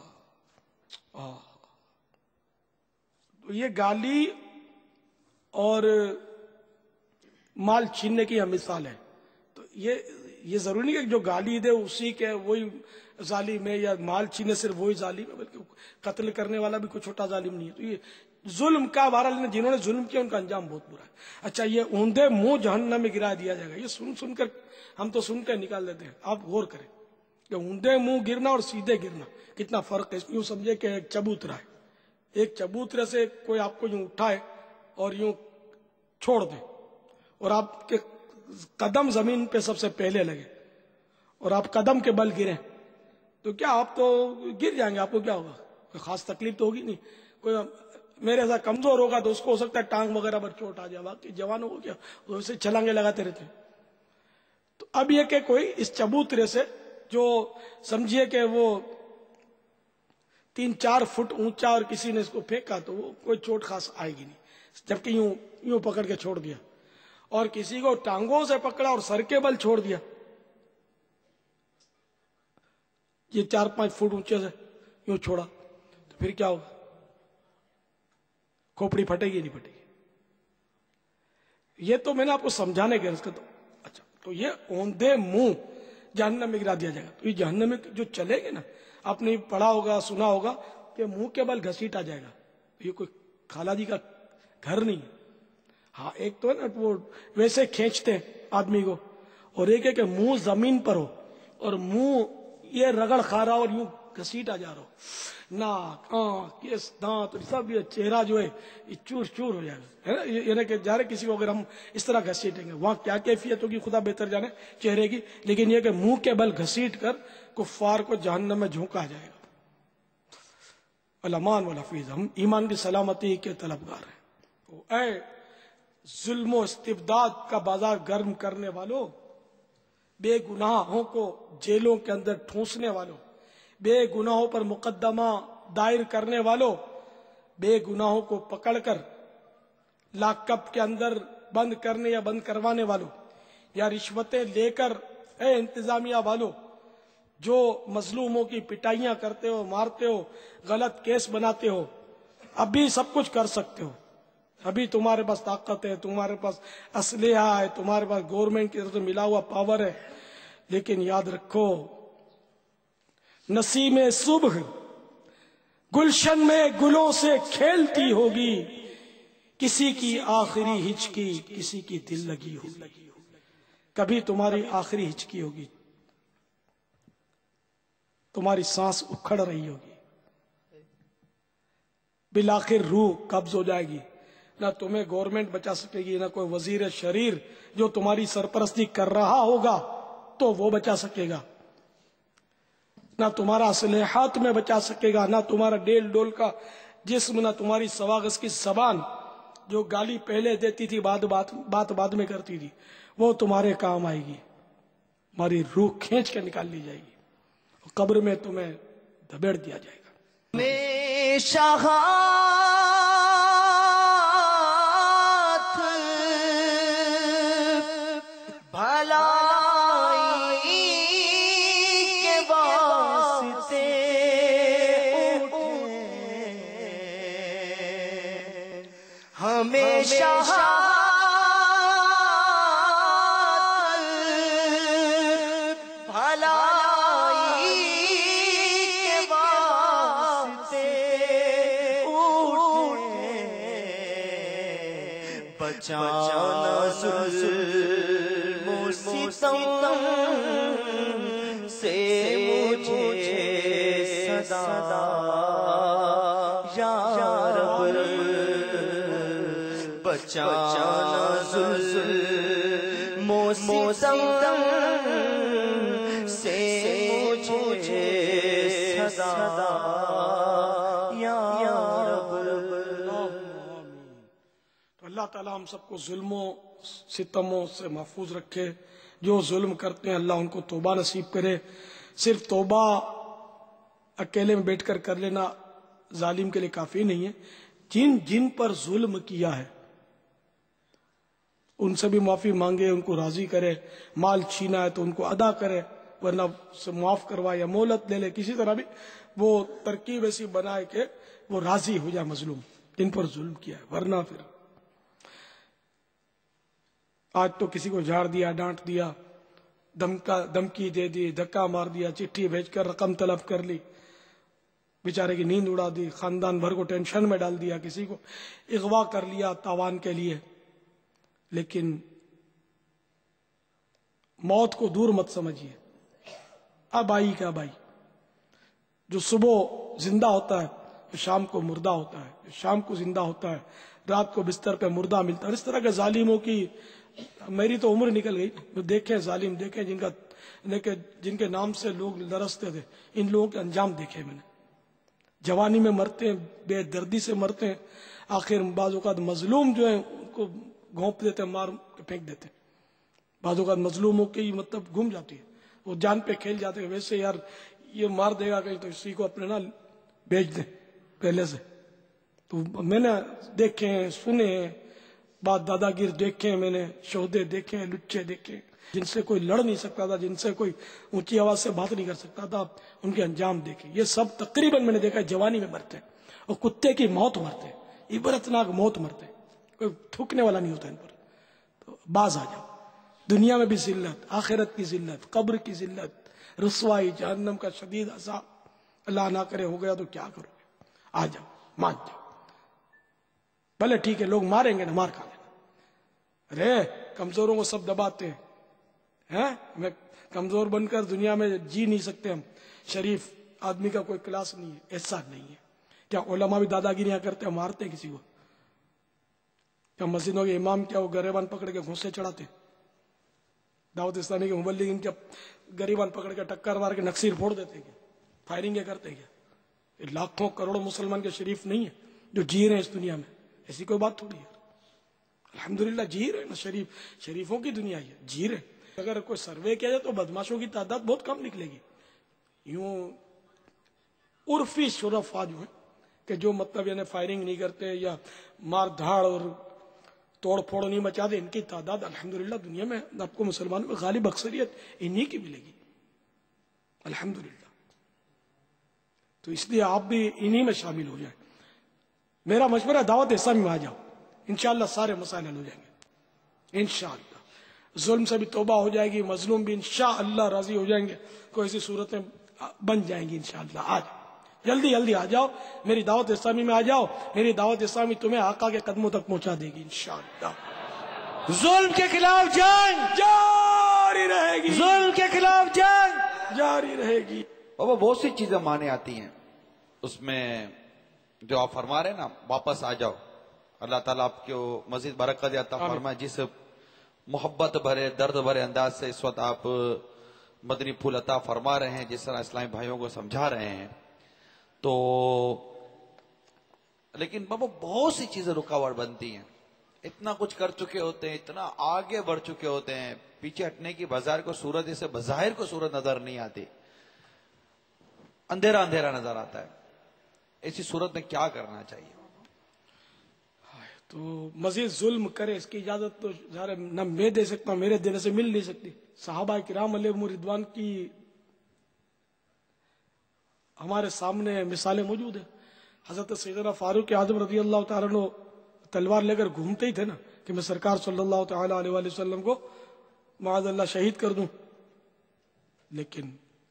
تو یہ گالی اور مال چھیننے کی مثال ہے۔ تو یہ ضروری نہیں کہ جو گالی دے اسی کے وہی ظالم ہے، یا مال چھینے صرف وہی ظالم ہے، بلکہ قتل کرنے والا بھی کوئی چھوٹا ظالم نہیں ہے۔ تو یہ ظلم کا بہرحال جنہوں نے ظلم کیا ان کا انجام بہت برا ہے۔ اچھا، یہ اوندے منہ جہنم میں گرا دیا جائے گا، یہ سن کر ہم تو سن کر نکال دیتے ہیں، آپ غور کریں کہ اوندے منہ گرنا اور سیدھے گرنا کتنا فرق ہے۔ یوں سمجھے کہ ایک چبوترا ہے، ایک چبوترے سے کوئی آپ کو یوں اٹھائے اور یوں چھوڑ دے، اور آپ کے قدم زمین پہ سب سے پہلے لگے اور آپ قدم کے بل گریں تو کیا آپ تو گر جائیں گے، آپ کو کیا ہوگا؟ کوئی خاص تکلیف تو ہوگی نہیں۔ کوئی میرے ایسا کمزور ہوگا تو اس کو ہو سکتا ہے ٹانگ وغیرہ پر چوٹ آ جائے، باقی جوانوں کو کیا، وہ اسے چھلانگے لگاتے رہتے ہیں۔ تو اب یہ کہ کوئی اس چبوترے سے جو سمجھیے کہ وہ 3-4 فٹ اونچا اور کسی نے اس کو پھینکا تو وہ کوئی چوٹ خاص آئے گی نہیں، جبکہ یوں پکڑ کے چھوڑ دیا، اور کسی کو ٹانگوں سے پکڑا اور سر کے بل چھوڑ دیا، یہ 4-5 فٹ اونچے سے یوں چھوڑا تو پھر کیا ہوگا؟ کھوپڑی پھٹے گی نہیں پھٹے گی؟ یہ تو میں نے آپ کو سمجھانے کے تو اچھا، تو یہ اوندے منہ جہنم میں گرا دیا جائے گا۔ تو یہ جہنم میں جو چلے گے نا، آپ نے پڑھا ہوگا، سنا ہوگا کہ منہ کے بل گھسیٹا جائے گا، یہ کوئی خالہ جی کا گھر نہیں ہے۔ ہاں، ایک تو ہے نا وہ ویسے کھینچتے ہیں آدمی کو، اور ایک ہے کہ منہ زمین پر ہو اور منہ یہ رگڑ کھا رہا اور یوں گھسیٹا جا رہا ہو، ناک، آنکھ، یہ دانت سب، یہ چہرہ جو ہے یہ چور چور ہو جائے گا، یعنی کہ جا رہے کسی کو اگر ہم اس طرح گھسیٹیں گے وہاں کیا کیفیت ہوگی خدا بہتر جانے چہرے کی، لیکن یہ کہ منہ کے بل گھسیٹ کر کفار کو جہنم میں جھونکا جائے گا۔ الامان والحفیظ، ہم ایمان کی سلامتی کے طلبگار ہیں۔ اے ظلم و استبداد کا بازار گرم کرنے والوں، بے گناہوں کو جیلوں کے اندر ٹھونسنے والوں، بے گناہوں پر مقدمہ دائر کرنے والوں، بے گناہوں کو پکڑ کر لاک اپ کے اندر بند کرنے یا بند کروانے والوں، یا رشوتیں لے کر اے انتظامیہ والوں جو مظلوموں کی پٹائیاں کرتے ہو، مارتے ہو، غلط کیس بناتے ہو، اب بھی سب کچھ کر سکتے ہو، ابھی تمہارے پاس طاقت ہے، تمہارے پاس اسلحہ ہے، تمہارے پاس گورنمنٹ کی طرف سے ملا ہوا پاور ہے، لیکن یاد رکھو نسیم صبح گلشن میں گلوں سے کھیلتی ہوگی، کسی کی آخری ہچکی کسی کی دل لگی ہوگی. کبھی تمہاری آخری ہچکی ہوگی، تمہاری سانس اکھڑ رہی ہوگی، بالآخر روح قبض ہو جائے گی. نہ تمہیں گورنمنٹ بچا سکے گی، نہ کوئی وزیر شریر جو تمہاری سرپرستی کر رہا ہوگا تو وہ بچا سکے گا، نہ تمہارا اسلحہ تمہیں بچا سکے گا، نہ تمہارا ڈیل ڈول کا جسم، نہ تمہاری سواغس کی زبان جو گالی پہلے دیتی تھی بات بعد میں کرتی تھی، وہ تمہارے کام آئے گی. ہماری روح کھینچ کے نکال لی جائے گی، قبر میں تمہیں دبیڑ دیا جائے گا. بچانا ظلم و ستم سے مجھے صدا یا رب، بچانا ظلم و ستم سے مجھے صدا یا رب. اللہ تعالیٰ ہم سب کو ظلموں ستموں سے محفوظ رکھے. جو ظلم کرتے ہیں اللہ ان کو توبہ نصیب کرے. صرف توبہ اکیلے میں بیٹھ کر کر لینا ظالم کے لیے کافی نہیں ہے، جن جن پر ظلم کیا ہے ان سے بھی معافی مانگے، ان کو راضی کرے. مال چھینا ہے تو ان کو ادا کرے، ورنہ سے معاف کروائے یا مہلت لے لے. کسی طرح بھی وہ ترکیب ایسی بنائے کہ وہ راضی ہو جائے مظلوم جن پر ظلم کیا ہے. ورنہ پھر آج تو کسی کو جھاڑ دیا، ڈانٹ دیا، دھمکی دے دی، دھکا مار دیا، چٹھی بھیج کر رقم طلب کر لی، بیچارے کی نیند اڑا دی، خاندان بھر کو ٹینشن میں ڈال دیا، کسی کو اغوا کر لیا تاوان کے لیے. لیکن موت کو دور مت سمجھیے. اب آئی کیا بھائی، جو صبح زندہ ہوتا ہے جو شام کو مردہ ہوتا ہے، جو شام کو زندہ ہوتا ہے رات کو بستر پہ مردہ ملتا ہے. اور اس طرح کے ظالموں کی میری تو عمر نکل گئی. جو دیکھیں ظالم دیکھیں جن کے نام سے لوگ لرزتے تھے، ان لوگوں کے انجام دیکھے میں نے. جوانی میں مرتے ہیں، بے دردی سے مرتے ہیں، آخر بعض اوقات مظلوم جو ہیں ان کو گھونپ دیتے ہیں، مار کے پھینک دیتے ہیں. بعض اوقات مظلوموں کی مطلب گم جاتی ہے، وہ جان پہ کھیل جاتے ہیں. ویسے یار یہ مار دے گا کہیں تو اسی کو اپنے بیچ دیں پہلے سے. تو میں نے دیکھے ہیں، سنے ہیں، بات دادا گیر دیکھے ہیں، میں نے شہدے دیکھے ہیں، لچے دیکھے ہیں، جن سے کوئی لڑ نہیں سکتا تھا، جن سے کوئی اونچی آواز سے بات نہیں کر سکتا تھا. ان کے انجام دیکھے. یہ سب تقریباً میں نے دیکھا جوانی میں مرتے ہیں، اور کتے کی موت مرتے ہیں، عبرتناک موت مرتے ہیں، کوئی تھوکنے والا نہیں ہوتا ان پر. تو باز آ جاؤ. دنیا میں بھی ذلت، آخرت کی ذلت، قبر کی ذلت، رسوائی، جہنم کا شدید عذاب. اللہ نہ کرے ہو گیا تو کیا کرو گے؟ آ جاؤ، مان جاؤ. بھلے ٹھیک ہے لوگ ماریں گے نہ، مار کھا لینا. ارے کمزوروں کو سب دباتے ہیں. میں کمزور بن کر دنیا میں جی نہیں سکتے ہم. شریف آدمی کا کوئی کلاس نہیں ہے، ایسا نہیں ہے. کیا علماء بھی دادا گیریاں کرتے ہیں، مارتے ہیں کسی کو؟ کیا مسجدوں کے امام کیا وہ گریبان پکڑ کے گھونسے چڑھاتے؟ دعوت اسلامی کے مبلغین کیا گریبان پکڑ کے ٹکر مار کے نقصیر پھوڑ دیتے ہیں؟ فائرنگیں کرتے ہیں؟ کیا لاکھوں کروڑوں مسلمان کے شریف نہیں ہے جو جی رہے ہیں اس دنیا میں؟ ایسی کوئی بات تھوڑی ہے. الحمدللہ جی رہے نا، شریفوں کی دنیا ہے، جی رہے. اگر کوئی سروے کیا جائے تو بدماشوں کی تعداد بہت کم نکلے گی. یوں عرفی شرفا جو ہے کہ جو مطلب یعنی فائرنگ نہیں کرتے یا مار دھاڑ اور توڑ پھوڑ نہیں مچاتے، ان کی تعداد الحمدللہ دنیا میں آپ کو مسلمانوں میں غالب اکثریت انہی کی ملے گی الحمدللہ. تو اس لیے آپ بھی انہی میں شامل ہو جائیں. میرا مشورہ دعوت اسلامی میں آ جاؤ. انشاءاللہ سارے مسائل حل ہو جائیں گے انشاءاللہ. ظلم سے بھی توبہ ہو جائے گی, مظلوم بھی انشاءاللہ راضی ہو جائیں گے, کوئی ایسی صورتیں بن جائیں گی انشاءاللہ. آج جلدی جلدی آ جاؤ, میری دعوت اسلامی میں آ جاؤ. میری دعوت اسلامی تمہیں آقا کے قدموں تک پہنچا دے گی انشاءاللہ. ظلم کے خلاف جنگ جاری رہے گی, ظلم کے خلاف جنگ جاری رہے گی. بابا بہت سی چیزیں مانے آتی ہیں اس میں جو آپ فرما رہے ہیں نا, واپس آ جاؤ. اللہ تعالیٰ آپ کو مزید برکت عطا فرمائے. جس محبت بھرے درد بھرے انداز سے اس وقت آپ مدنی پھول عطا فرما رہے ہیں, جس طرح اسلامی بھائیوں کو سمجھا رہے ہیں, تو لیکن بابا بہت سی چیزیں رکاوٹ بنتی ہیں. اتنا کچھ کر چکے ہوتے ہیں, اتنا آگے بڑھ چکے ہوتے ہیں, پیچھے ہٹنے کی بظاہر کو صورت اسے بظاہر کو صورت نظر نہیں آتی, اندھیرا اندھیرا نظر آتا ہے. ایسی صورت میں کیا کرنا چاہیے؟ تو مزید ظلم کرے اس کی اجازت تو ظاہر نہ میں دے سکتا ہوں, میرے دینے سے مل نہیں سکتی. صحابہ کرام علیہم رضوان کی ہمارے سامنے مثالیں موجود ہیں. حضرت سیدنا فاروق اعظم رضی اللہ تعالیٰ عنہ تلوار لے کر گھومتے ہی تھے نا کہ میں سرکار صلی اللہ تعالیٰ علیہ وآلہ وسلم کو معاذ اللہ شہید کر دوں, لیکن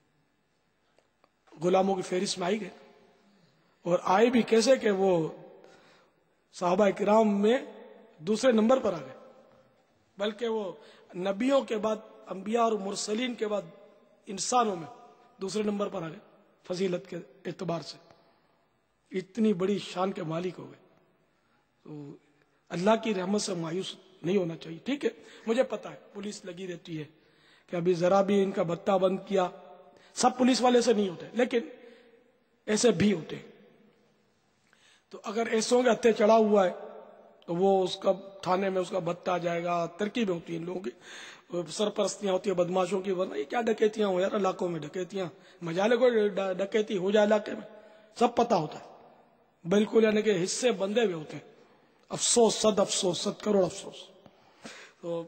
غلاموں کی فہرست میں آئی گئے, اور آئے بھی کیسے کہ وہ صحابہ کرام میں دوسرے نمبر پر آ گئے, بلکہ وہ نبیوں کے بعد, انبیاء اور مرسلین کے بعد انسانوں میں دوسرے نمبر پر آ گئے فضیلت کے اعتبار سے. اتنی بڑی شان کے مالک ہو گئے. تو اللہ کی رحمت سے مایوس نہیں ہونا چاہیے. ٹھیک ہے, مجھے پتا ہے پولیس لگی رہتی ہے کہ ابھی ذرا بھی ان کا بتہ بند کیا. سب پولیس والے سے نہیں ہوتے, لیکن ایسے بھی ہوتے ہیں. تو اگر ایسوں کے ہتھے چڑھا ہوا ہے تو وہ اس کا تھانے میں اس کا بتہ جائے گا. ترکیبیں ہوتی ہیں ان لوگوں کی, سرپرستیاں ہوتی ہیں بدماشوں کی. ورنہ یہ کیا ڈکیتیاں ہو یار علاقوں میں, ڈکیتیاں مجالے کو ڈکیتی ہو جائے علاقے میں, سب پتا ہوتا ہے بالکل, یعنی کہ حصے بندے ہوئے ہوتے ہیں. افسوس, صد کروڑ افسوس. تو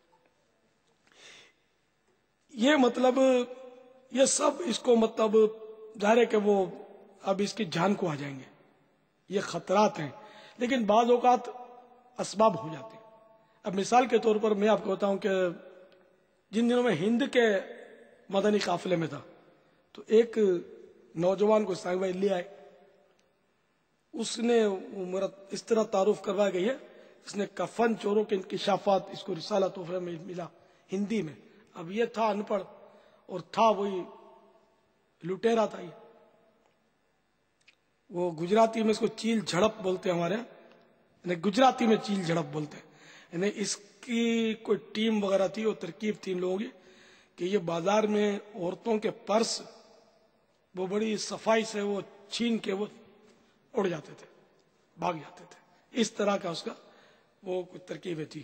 یہ مطلب یہ سب اس کو مطلب ظاہر ہے کہ وہ اب اس کی جان کو آ جائیں گے. یہ خطرات ہیں, لیکن بعض اوقات اسباب ہو جاتے ہیں. اب مثال کے طور پر میں آپ کو بتاؤں کہ جن دنوں میں ہند کے مدنی قافلے میں تھا, تو ایک نوجوان کو اسلامی بھائی لے آئے. اس نے میرا اس طرح تعارف کروایا گئی ہے, اس نے کفن چوروں کے انکشافات, اس کو رسالہ تحفے میں ملا ہندی میں. اب یہ تھا ان پڑھ اور تھا وہی لٹیرا تھا. یہ وہ گجراتی میں اس کو چیل جھڑپ بولتے ہیں ہمارے یہاں, گجراتی میں چیل جھڑپ بولتے ہیں. یعنی اس کی کوئی ٹیم وغیرہ تھی, وہ ترکیب تھی ان لوگوں کی کہ یہ بازار میں عورتوں کے پرس وہ بڑی صفائی سے وہ چھین کے وہ اڑ جاتے تھے, بھاگ جاتے تھے. اس طرح کا اس کا وہ کچھ ترکیبیں تھی.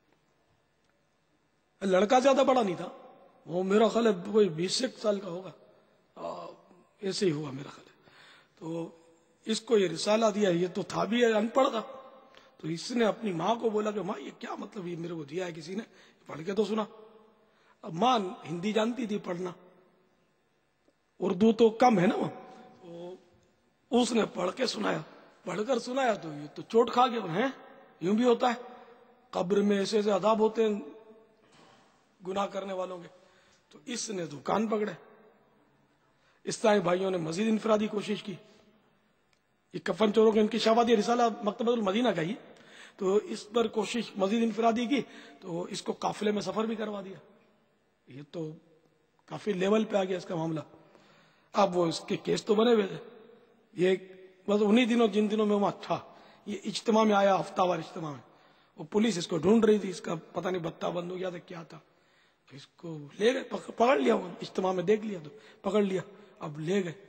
لڑکا زیادہ بڑا نہیں تھا, وہ میرا خیال ہے کوئی 20 سال کا ہوگا, ایسے ہی ہوا میرا خیال ہے. تو اس کو یہ رسالہ دیا, یہ تو تھا بھی ان پڑھ تھا. تو اس نے اپنی ماں کو بولا کہ ماں یہ کیا مطلب, یہ میرے کو دیا ہے کسی نے, پڑھ کے تو سنا. اب ماں ہندی جانتی تھی پڑھنا, اردو تو کم ہے نا وہ, تو اس نے پڑھ کے سنایا. پڑھ کر سنایا تو یہ تو چوٹ کھا گیا. ہیں یوں بھی ہوتا ہے, قبر میں ایسے ایسے عذاب ہوتے ہیں گناہ کرنے والوں کے. تو اس نے تو کان پکڑے. اسلامی بھائیوں نے مزید انفرادی کوشش کی. یہ کفن چوروں کے انکشافات, یہ رسالہ مکتبۃ المدینہ کا ہی, تو اس پر کوشش مزید انفرادی کی. تو اس کو قافلے میں سفر بھی کروا دیا. یہ تو کافی لیول پہ آ گیا اس کا معاملہ. اب وہ اس کے کیس تو بنے ہوئے تھے. یہ بس انہی دنوں جن دنوں میں وہاں تھا, یہ اجتماع میں آیا, ہفتہ وار اجتماع میں. وہ پولیس اس کو ڈھونڈ رہی تھی, اس کا پتہ نہیں بتہ بند ہو گیا تھا کیا تھا. اس کو لے گئے, پکڑ لیا. وہ اجتماع میں دیکھ لیا تو پکڑ لیا. اب لے گئے.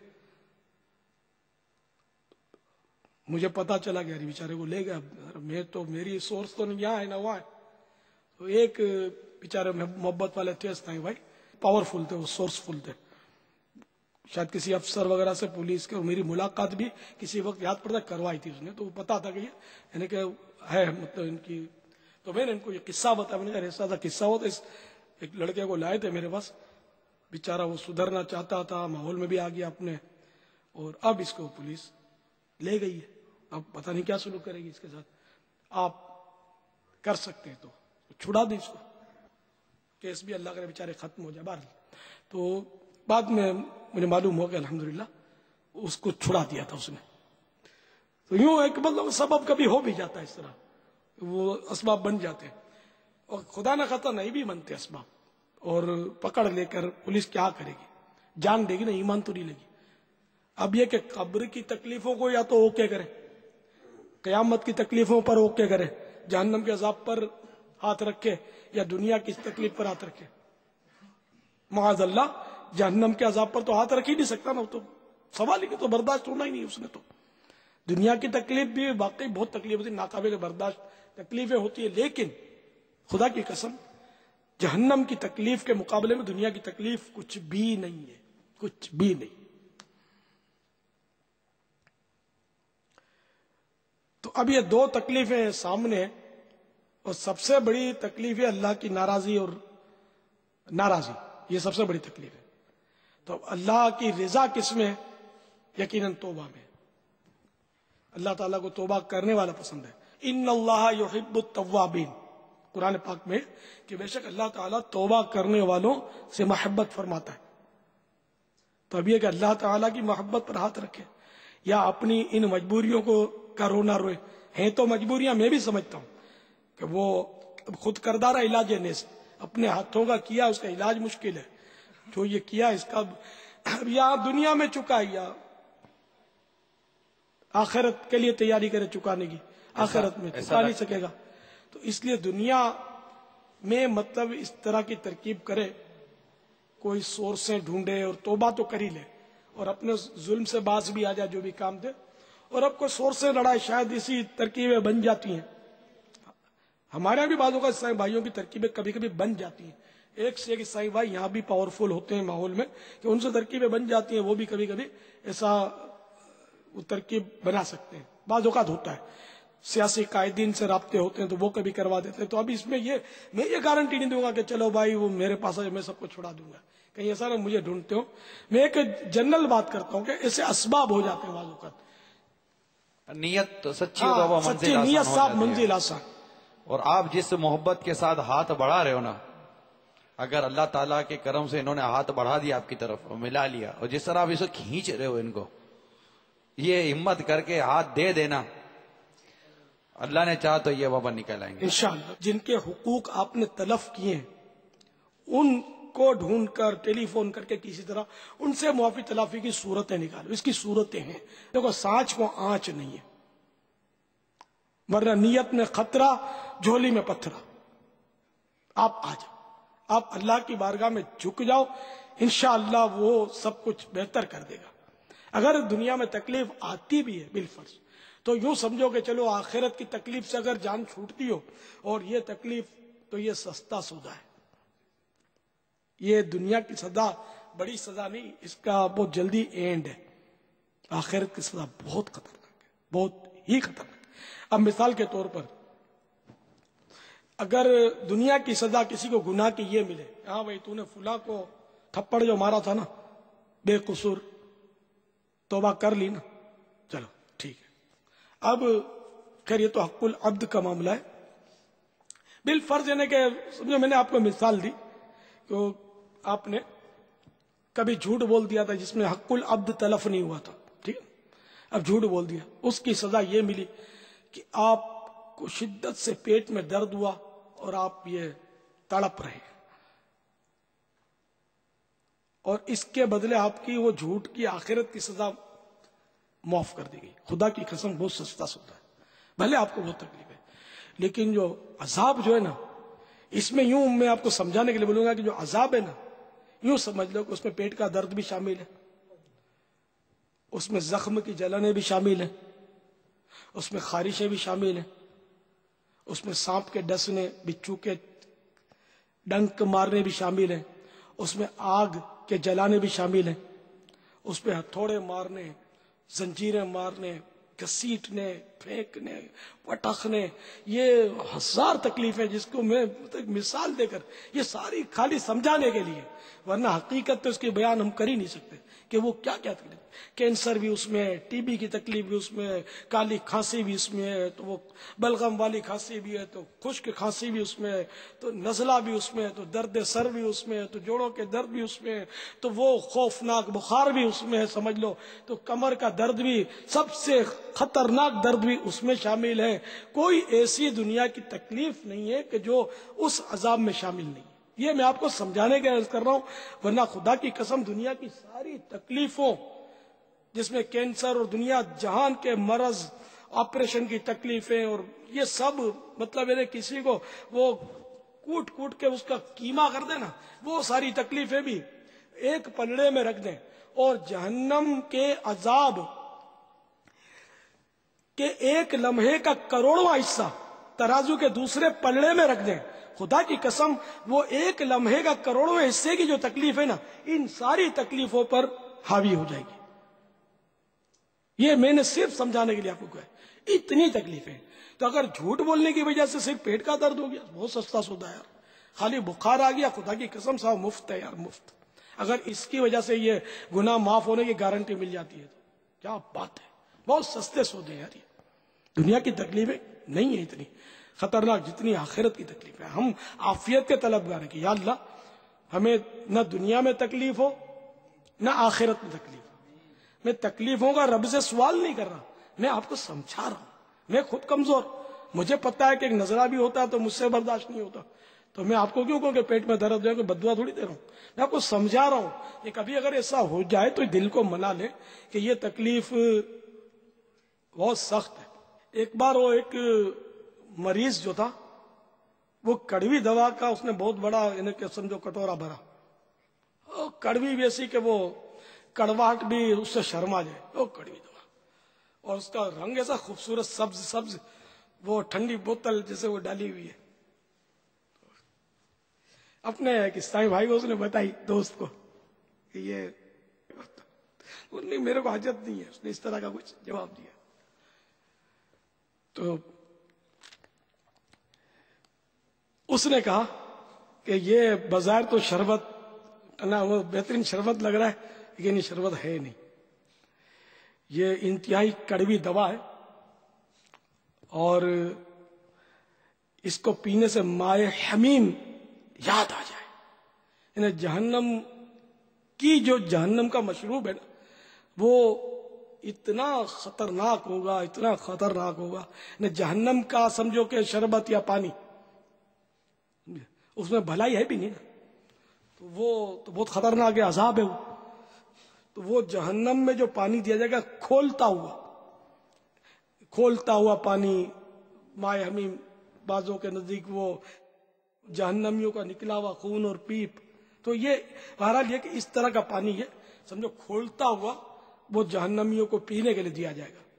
مجھے پتا چلا کہ بیچارے کو لے گئے. میں تو میری سورس تو نہیں یہاں ہے نہ وہاں ہے. تو ایک بیچارے محبت والے تھے اسلامی بھائی, پاورفل تھے, وہ سورسفل تھے. شاید کسی افسر وغیرہ سے پولیس کے, میری ملاقات بھی کسی وقت یاد پڑتا کروائی تھی اس نے. تو وہ پتا تھا کہ یہ یعنی کہ ہے مطلب ان کی. تو میں نے ان کو یہ قصہ بتایا. میں نے کہا ایسا تھا قصہ ہو. تو اس ایک لڑکے کو لائے تھے میرے پاس, بیچارہ وہ سدھرنا چاہتا تھا, ماحول میں بھی آ گیا اپنے, اور اب اس کو پولیس لے گئی ہے. اب پتہ نہیں کیا سلوک کرے گی اس کے ساتھ. آپ کر سکتے ہیں تو چھڑا دیں اس کو، کیس بھی اللہ کرے بیچارے ختم ہو جائے. بہرحال تو بعد میں مجھے معلوم ہو گیا الحمدللہ اس کو چھڑا دیا تھا اس نے. تو یوں ایک مطلب سبب کبھی ہو بھی جاتا ہے، اس طرح وہ اسباب بن جاتے ہیں، اور خدا نہ خطا نہیں بھی بنتے اسباب، اور پکڑ لے کر پولیس کیا کرے گی، جان دے گی نا، ایمان تو نہیں لے گی. اب یہ کہ قبر کی تکلیفوں کو یا تو اوکے کرے، قیامت کی تکلیفوں پر اوکے کرے، جہنم کے عذاب پر ہاتھ رکھے، یا دنیا کی تکلیف پر ہاتھ رکھے. معاذ اللہ جہنم کے عذاب پر تو ہاتھ رکھ ہی نہیں سکتا نا، تو سوال ہی نہیں، تو برداشت ہونا ہی نہیں اس نے. تو دنیا کی تکلیف بھی واقعی بہت تکلیف ہوتی ہے، ناقابل برداشت تکلیفیں ہوتی ہیں، لیکن خدا کی قسم جہنم کی تکلیف کے مقابلے میں دنیا کی تکلیف کچھ بھی نہیں ہے، کچھ بھی نہیں. تو اب یہ دو تکلیفیں سامنے، اور سب سے بڑی تکلیف ہے اللہ کی ناراضی اور ناراضی، یہ سب سے بڑی تکلیف ہے. تو اللہ کی رضا کس میں؟ یقیناً توبہ میں. اللہ تعالیٰ کو توبہ کرنے والا پسند ہے. ان اللہ یحب التوابین، قرآن پاک میں کہ بے شک اللہ تعالیٰ توبہ کرنے والوں سے محبت فرماتا ہے. تو اب یہ کہ اللہ تعالیٰ کی محبت پر ہاتھ رکھے یا اپنی ان مجبوریوں کو کا رونا روئے. ہیں تو مجبوریاں میں بھی سمجھتا ہوں کہ وہ خود کردارہ علاج ہے، اپنے ہاتھوں کا کیا اس کا علاج مشکل ہے. جو یہ کیا اس کا یا دنیا میں چکا یا آخرت کے لیے تیاری کرے چکانے کی، آخرت میں چکا نہیں سکے گا. تو اس لیے دنیا میں مطلب اس طرح کی ترکیب کرے، کوئی سورسیں ڈھونڈے اور توبہ تو کر ہی لے، اور اپنے ظلم سے باز بھی آ جائے جو بھی کام دے، اور اب کوئی سورسیں لڑائے، شاید اسی ترکیبیں بن جاتی ہیں. ہمارے یہاں بھی بعضوں کا عیسائی بھائیوں کی ترکیبیں کبھی کبھی بن جاتی ہیں. ایک سے ایک عیسائی بھائی یہاں بھی پاورفل ہوتے ہیں ماحول میں کہ ان سے ترکیبیں بن جاتی ہیں، وہ بھی کبھی کبھی ایسا وہ ترکیب بنا سکتے ہیں. بعض اوقات ہوتا ہے سیاسی قائدین سے رابطے ہوتے ہیں تو وہ کبھی کروا دیتے ہیں. تو اب اس میں میں یہ گارنٹی نہیں دوں گا کہ چلو بھائی وہ میرے پاس آئے میں سب کو چھڑا دوں گا، کہیں ایسا نہ مجھے ڈھونڈتے ہو. میں ایک جنرل بات کرتا ہوں کہ ایسے اسباب ہو جاتے ہیں بعض اوقات. نیت سچی ہو تو وہ سچی نیت صاحب منزل آسان. اور آپ جس محبت کے ساتھ ہاتھ بڑھا رہے ہو نا، اگر اللہ تعالیٰ کے کرم سے انہوں نے ہاتھ بڑھا دیا آپ کی طرف اور ملا لیا، اور جس طرح آپ اسے کھینچ رہے ہو ان کو، یہ ہمت کر کے ہاتھ دے دینا، اللہ نے چاہا تو یہ بابا نکل آئیں گے انشاءاللہ. جن کے حقوق آپ نے تلف کیے ہیں ان کو ڈھونڈ کر ٹیلی فون کر کے کسی طرح ان سے معافی تلافی کی صورتیں نکالو. اس کی صورتیں ہیں، دیکھو سانچ کو آنچ نہیں ہے، ورنہ نیت میں خطرہ جھولی میں پتھرا. آپ آ جاؤ، آپ اللہ کی بارگاہ میں جھک جاؤ، انشاءاللہ وہ سب کچھ بہتر کر دے گا. اگر دنیا میں تکلیف آتی بھی ہے بالفرض تو یوں سمجھو کہ چلو آخرت کی تکلیف سے اگر جان چھوٹتی ہو، اور یہ تکلیف تو یہ سستا سودا ہے. یہ دنیا کی سزا بڑی سزا نہیں، اس کا بہت جلدی اینڈ ہے. آخرت کی سزا بہت خطرناک ہے، بہت ہی خطرناک. اب مثال کے طور پر اگر دنیا کی سزا کسی کو گناہ کی یہ ملے، ہاں بھائی تو نے فلاں کو تھپڑ جو مارا تھا نا بے قصور، توبہ کر لی نا، چلو ٹھیک ہے. اب خیر یہ تو حق العبد کا معاملہ ہے. بالفرض یعنی کہ سمجھو میں نے آپ کو مثال دی کہ آپ نے کبھی جھوٹ بول دیا تھا جس میں حق العبد تلف نہیں ہوا تھا، ٹھیک ہے. اب جھوٹ بول دیا، اس کی سزا یہ ملی کہ آپ کو شدت سے پیٹ میں درد ہوا اور آپ یہ تڑپ رہے، اور اس کے بدلے آپ کی وہ جھوٹ کی آخرت کی سزا معاف کر دی گئی. خدا کی قسم بہت سستا سودا ہے. بھلے آپ کو بہت تکلیف ہے، لیکن جو عذاب جو ہے نا، اس میں یوں میں آپ کو سمجھانے کے لیے بولوں گا کہ جو عذاب ہے نا، یوں سمجھ لو کہ اس میں پیٹ کا درد بھی شامل ہے، اس میں زخم کی جلنیں بھی شامل ہیں، اس میں خارشیں بھی شامل ہیں، اس میں سانپ کے ڈسنے، بچھو کے ڈنک مارنے بھی شامل ہیں، اس میں آگ کے جلانے بھی شامل ہیں، اس پہ ہتھوڑے مارنے، زنجیریں مارنے، گھسیٹنے، پھینکنے، پٹخنے، یہ ہزار تکلیفیں جس کو میں مثال دے کر یہ ساری خالی سمجھانے کے لیے، ورنہ حقیقت تو اس کی بیان ہم کر ہی نہیں سکتے کہ وہ کیا کیا تکلیف. کینسر بھی اس میں ہے، ٹی بی کی تکلیف بھی اس میں ہے، کالی کھانسی بھی اس میں ہے، تو وہ بلغم والی کھانسی بھی ہے، تو خشک کھانسی بھی اس میں ہے، تو نزلہ بھی اس میں ہے، تو درد سر بھی اس میں ہے، تو جوڑوں کے درد بھی اس میں ہے، تو وہ خوفناک بخار بھی اس میں ہے سمجھ لو، تو کمر کا درد بھی، سب سے خطرناک درد بھی اس میں شامل ہے۔ کوئی ایسی دنیا کی تکلیف نہیں ہے کہ جو اس عذاب میں شامل نہیں ہے۔ یہ میں آپ کو سمجھانے کے عرض کر رہا ہوں، ورنہ خدا کی قسم دنیا کی ساری تکلیفوں، جس میں کینسر اور دنیا جہان کے مرض، آپریشن کی تکلیفیں اور یہ سب، مطلب کسی کو وہ کوٹ کوٹ کے اس کا کیما کر دے نا، وہ ساری تکلیفیں بھی ایک پلڑے میں رکھ دیں، اور جہنم کے عذاب کہ ایک لمحے کا کروڑواں حصہ ترازو کے دوسرے پلڑے میں رکھ دیں، خدا کی قسم وہ ایک لمحے کا کروڑواں حصے کی جو تکلیف ہے نا، ان ساری تکلیفوں پر حاوی ہو جائے گی۔ یہ میں نے صرف سمجھانے کے لیے آپ کو کہا ہے، اتنی تکلیفیں۔ تو اگر جھوٹ بولنے کی وجہ سے صرف پیٹ کا درد ہو گیا، بہت سستا سودا ہے یار، خالی بخار آ گیا، خدا کی قسم صاحب مفت ہے یار، مفت۔ اگر اس کی وجہ سے یہ گناہ معاف ہونے کی گارنٹی مل جاتی ہے تو کیا بات ہے، بہت سستے سودے ہیں یار۔ یہ دنیا کی تکلیفیں نہیں ہیں اتنی خطرناک جتنی آخرت کی تکلیف ہے۔ ہم عافیت کے طلبگار ہیں کہ یا اللہ ہمیں نہ دنیا میں تکلیف ہو نہ آخرت میں تکلیف ہو۔ میں تکلیفوں کا رب سے سوال نہیں کر رہا، میں آپ کو سمجھا رہا ہوں۔ میں خود کمزور، مجھے پتا ہے کہ ایک نظرہ بھی ہوتا ہے تو مجھ سے برداشت نہیں ہوتا، تو میں آپ کو کیوں کہوں کہ پیٹ میں درد ہے، کوئی بددعا تھوڑی دے رہا ہوں، میں آپ کو سمجھا رہا ہوں کہ کبھی اگر ایسا ہو جائے تو دل کو منا لے کہ یہ تکلیف بہت سخت ہے۔ ایک بار وہ ایک مریض جو تھا وہ کڑوی دوا کا اس نے بہت بڑا یعنی کہ سمجھو کٹورا بھرا، کڑوی بھی ایسی کہ وہ کڑواہٹ بھی اس سے شرما جائے، وہ کڑوی دوا، اور اس کا رنگ ایسا خوبصورت سبز سبز، وہ ٹھنڈی بوتل جیسے وہ ڈالی ہوئی ہے۔ اپنے ایک اسلامی بھائی کو اس نے بتائی، دوست کو، کہ یہ نہیں، میرے کو حاجت نہیں ہے، اس نے اس طرح کا کچھ جواب دیا۔ تو اس نے کہا کہ یہ بظاہر تو شربت نا، وہ بہترین شربت لگ رہا ہے لیکن یہ شربت ہے نہیں، یہ انتہائی کڑوی دوا ہے، اور اس کو پینے سے مائع حمیم یاد آ جائے۔ یعنی جہنم کی جو جہنم کا مشروب ہے نا، وہ اتنا خطرناک ہوگا، اتنا خطرناک ہوگا۔ جہنم کا سمجھو کہ شربت یا پانی، اس میں بھلائی ہے بھی نہیں نا، تو وہ تو بہت خطرناک ہے، عذاب ہے وہ۔ تو وہ جہنم میں جو پانی دیا جائے گا، کھولتا ہوا پانی، مائع حمیم، بعضوں کے نزدیک وہ جہنمیوں کا نکلا ہوا خون اور پیپ، تو یہ بہرحال یہ کہ اس طرح کا پانی ہے سمجھو کھولتا ہوا، وہ جہنمیوں کو پینے کے لیے دیا جائے گا۔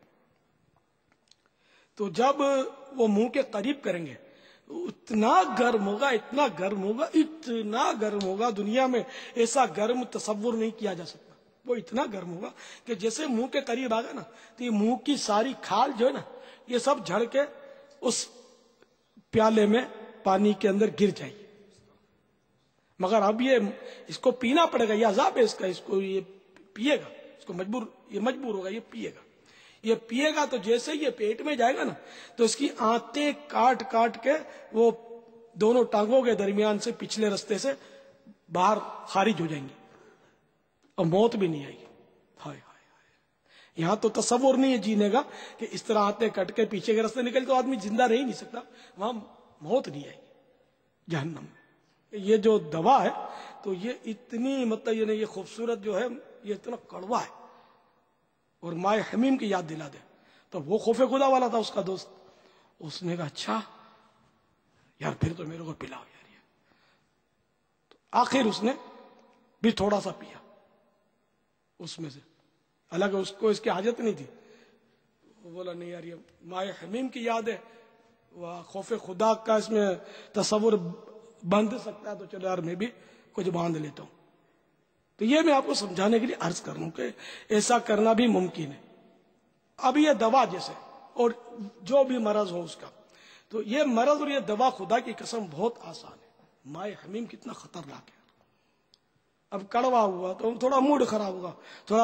تو جب وہ منہ کے قریب کریں گے، اتنا گرم ہوگا، اتنا گرم ہوگا، اتنا گرم ہوگا، دنیا میں ایسا گرم تصور نہیں کیا جا سکتا۔ وہ اتنا گرم ہوگا کہ جیسے منہ کے قریب آ گا نا، تو یہ منہ کی ساری کھال جو ہے نا، یہ سب جھڑ کے اس پیالے میں پانی کے اندر گر جائے گی۔ مگر اب یہ اس کو پینا پڑے گا، یہ عذاب ہے اس کا، اس کو یہ پیے گا، اس کو مجبور ہوگا، یہ پیے گا تو جیسے یہ پیٹ میں جائے گا نا، تو اس کی آنتیں کاٹ کاٹ کے وہ دونوں ٹانگوں کے درمیان سے پچھلے رستے سے باہر خارج ہو جائیں گے، اور موت بھی نہیں آئے گی۔ ہائے ہائے ہائے، یہاں تو تصور نہیں ہے جینے کا کہ اس طرح آنتیں کٹ کے پیچھے کے رستے نکل تو آدمی زندہ رہ ہی نہیں سکتا، وہاں موت نہیں آئے گی جہنم میں۔ یہ جو دوا ہے تو یہ اتنی مطلب یہ خوبصورت جو ہے، یہ اتنا کڑوا ہے، اور مائع حمیم کی یاد دلا دے۔ تو وہ خوف خدا والا تھا اس کا دوست، اس نے کہا اچھا یار پھر تو میرے کو پلاؤ یار یہ۔ تو آخر اس نے بھی تھوڑا سا پیا اس میں سے، حالانکہ اس کو اس کی حاجت نہیں تھی۔ وہ بولا نہیں یار یہ مائع حمیم کی یاد ہے، وہ خوف خدا کا اس میں تصور باندھ سکتا ہے، تو چلو یار میں بھی کچھ باندھ لیتا ہوں۔ تو یہ میں آپ کو سمجھانے کے لیے عرض کر رہا ہوں کہ ایسا کرنا بھی ممکن ہے۔ اب یہ دوا جیسے اور جو بھی مرض ہو اس کا، تو یہ مرض اور یہ دوا خدا کی قسم بہت آسان ہے۔ مائع حمیم کتنا خطرناک ہے، اب کڑوا ہوا تو تھوڑا موڈ خراب ہوگا، تھوڑا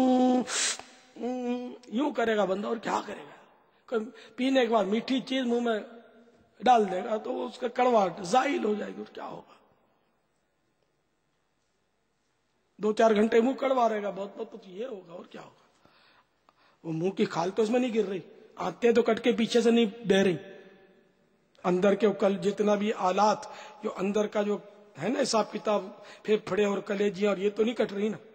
یوں کرے گا بندہ، اور کیا کرے گا؟ پینے کے بعد میٹھی چیز منہ میں ڈال دے گا تو اس کا کڑواہٹ زائل ہو جائے گی، اور کیا ہوگا؟ 2-4 گھنٹے منہ کڑوا رہے گا، بہت بہت تو یہ ہوگا، اور کیا ہوگا؟ وہ منہ کی کھال تو اس میں نہیں گر رہی، آتے تو کٹ کے پیچھے سے نہیں بہ رہی، اندر کے کل جتنا بھی آلات جو اندر کا جو ہے نا حساب کتاب، پھیپھڑے اور کلیجیاں اور یہ تو نہیں کٹ رہی نا.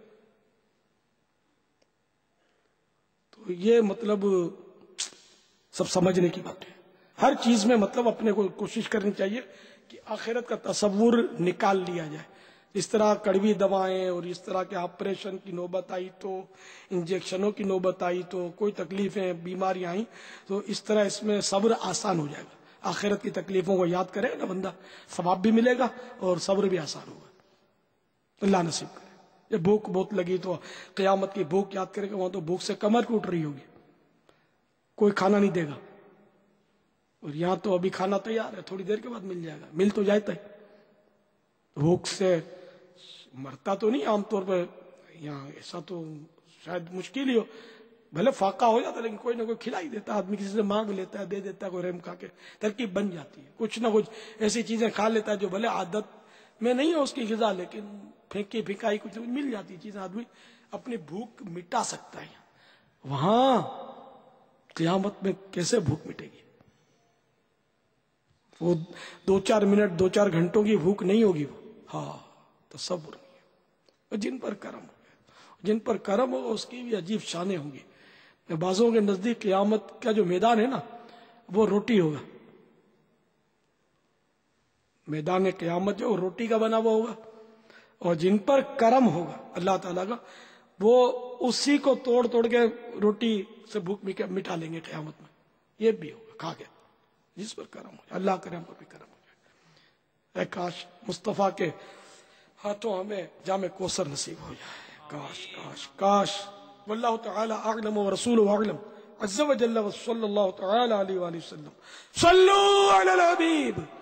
تو یہ مطلب سب سمجھنے کی بات ہے. ہر چیز میں مطلب اپنے کو کوشش کرنی چاہیے کہ آخرت کا تصور نکال لیا جائے. اس طرح کڑوی دوائیں اور اس طرح کے آپریشن کی نوبت آئی تو، انجیکشنوں کی نوبت آئی تو، کوئی تکلیفیں بیماریاں آئیں تو اس طرح اس میں صبر آسان ہو جائے گا. آخرت کی تکلیفوں کو یاد کرے نا بندہ، ثواب بھی ملے گا اور صبر بھی آسان ہوگا. اللہ نصیب کرے. جب بھوک بہت لگی تو قیامت کی بھوک یاد کرے گا، وہاں تو بھوک سے کمر ٹوٹ رہی ہوگی، کوئی کھانا نہیں دے گا. اور یہاں تو ابھی کھانا تیار ہے، تھوڑی دیر کے بعد مل جائے گا، مل تو جاتا ہے. بھوک سے مرتا تو نہیں عام طور پر یہاں، ایسا تو شاید مشکل ہی ہو، بھلے فاقہ ہو جاتا لیکن کوئی نہ کوئی کھلا ہی دیتا. آدمی کسی سے مانگ لیتا ہے، دے دیتا ہے، کوئی رحم کھا کے ترکیب بن جاتی ہے. کچھ نہ کچھ ایسی چیزیں کھا لیتا ہے جو بھلے عادت میں نہیں ہے اس کی غذا، لیکن پھینکی پھینکائی کچھ مل جاتی چیزیں، آدمی اپنی بھوک مٹا سکتا ہے. وہاں قیامت میں کیسے بھوک مٹے گی؟ وہ 2-4 منٹ 2-4 گھنٹوں کی بھوک نہیں ہوگی. وہ ہاں تصور نہیں ہے. اور جن پر کرم ہوگا، جن پر کرم ہوگا اس کی بھی عجیب شانیں ہوں گی. بعضوں کے نزدیک قیامت کا جو میدان ہے نا وہ روٹی ہوگا. میدان قیامت جو روٹی کا بنا ہوا ہوگا، اور جن پر کرم ہوگا اللہ تعالیٰ کا، وہ اسی کو توڑ توڑ کے روٹی سے بھوک مٹا لیں گے قیامت میں. یہ بھی ہوگا کھا کے، جس پر کرم ہو جائے. اللہ کرے ہم پر بھی کرم ہو جائے. اے کاش مصطفیٰ کے ہاتھوں ہمیں جام کوثر نصیب ہو جائے. کاش کاش کاش. واللہ تعالی اعلم ورسولہ اعلم عز وجل وصلی اللہ تعالی علیہ وآلہ وسلم. صلوا علی الحبیب.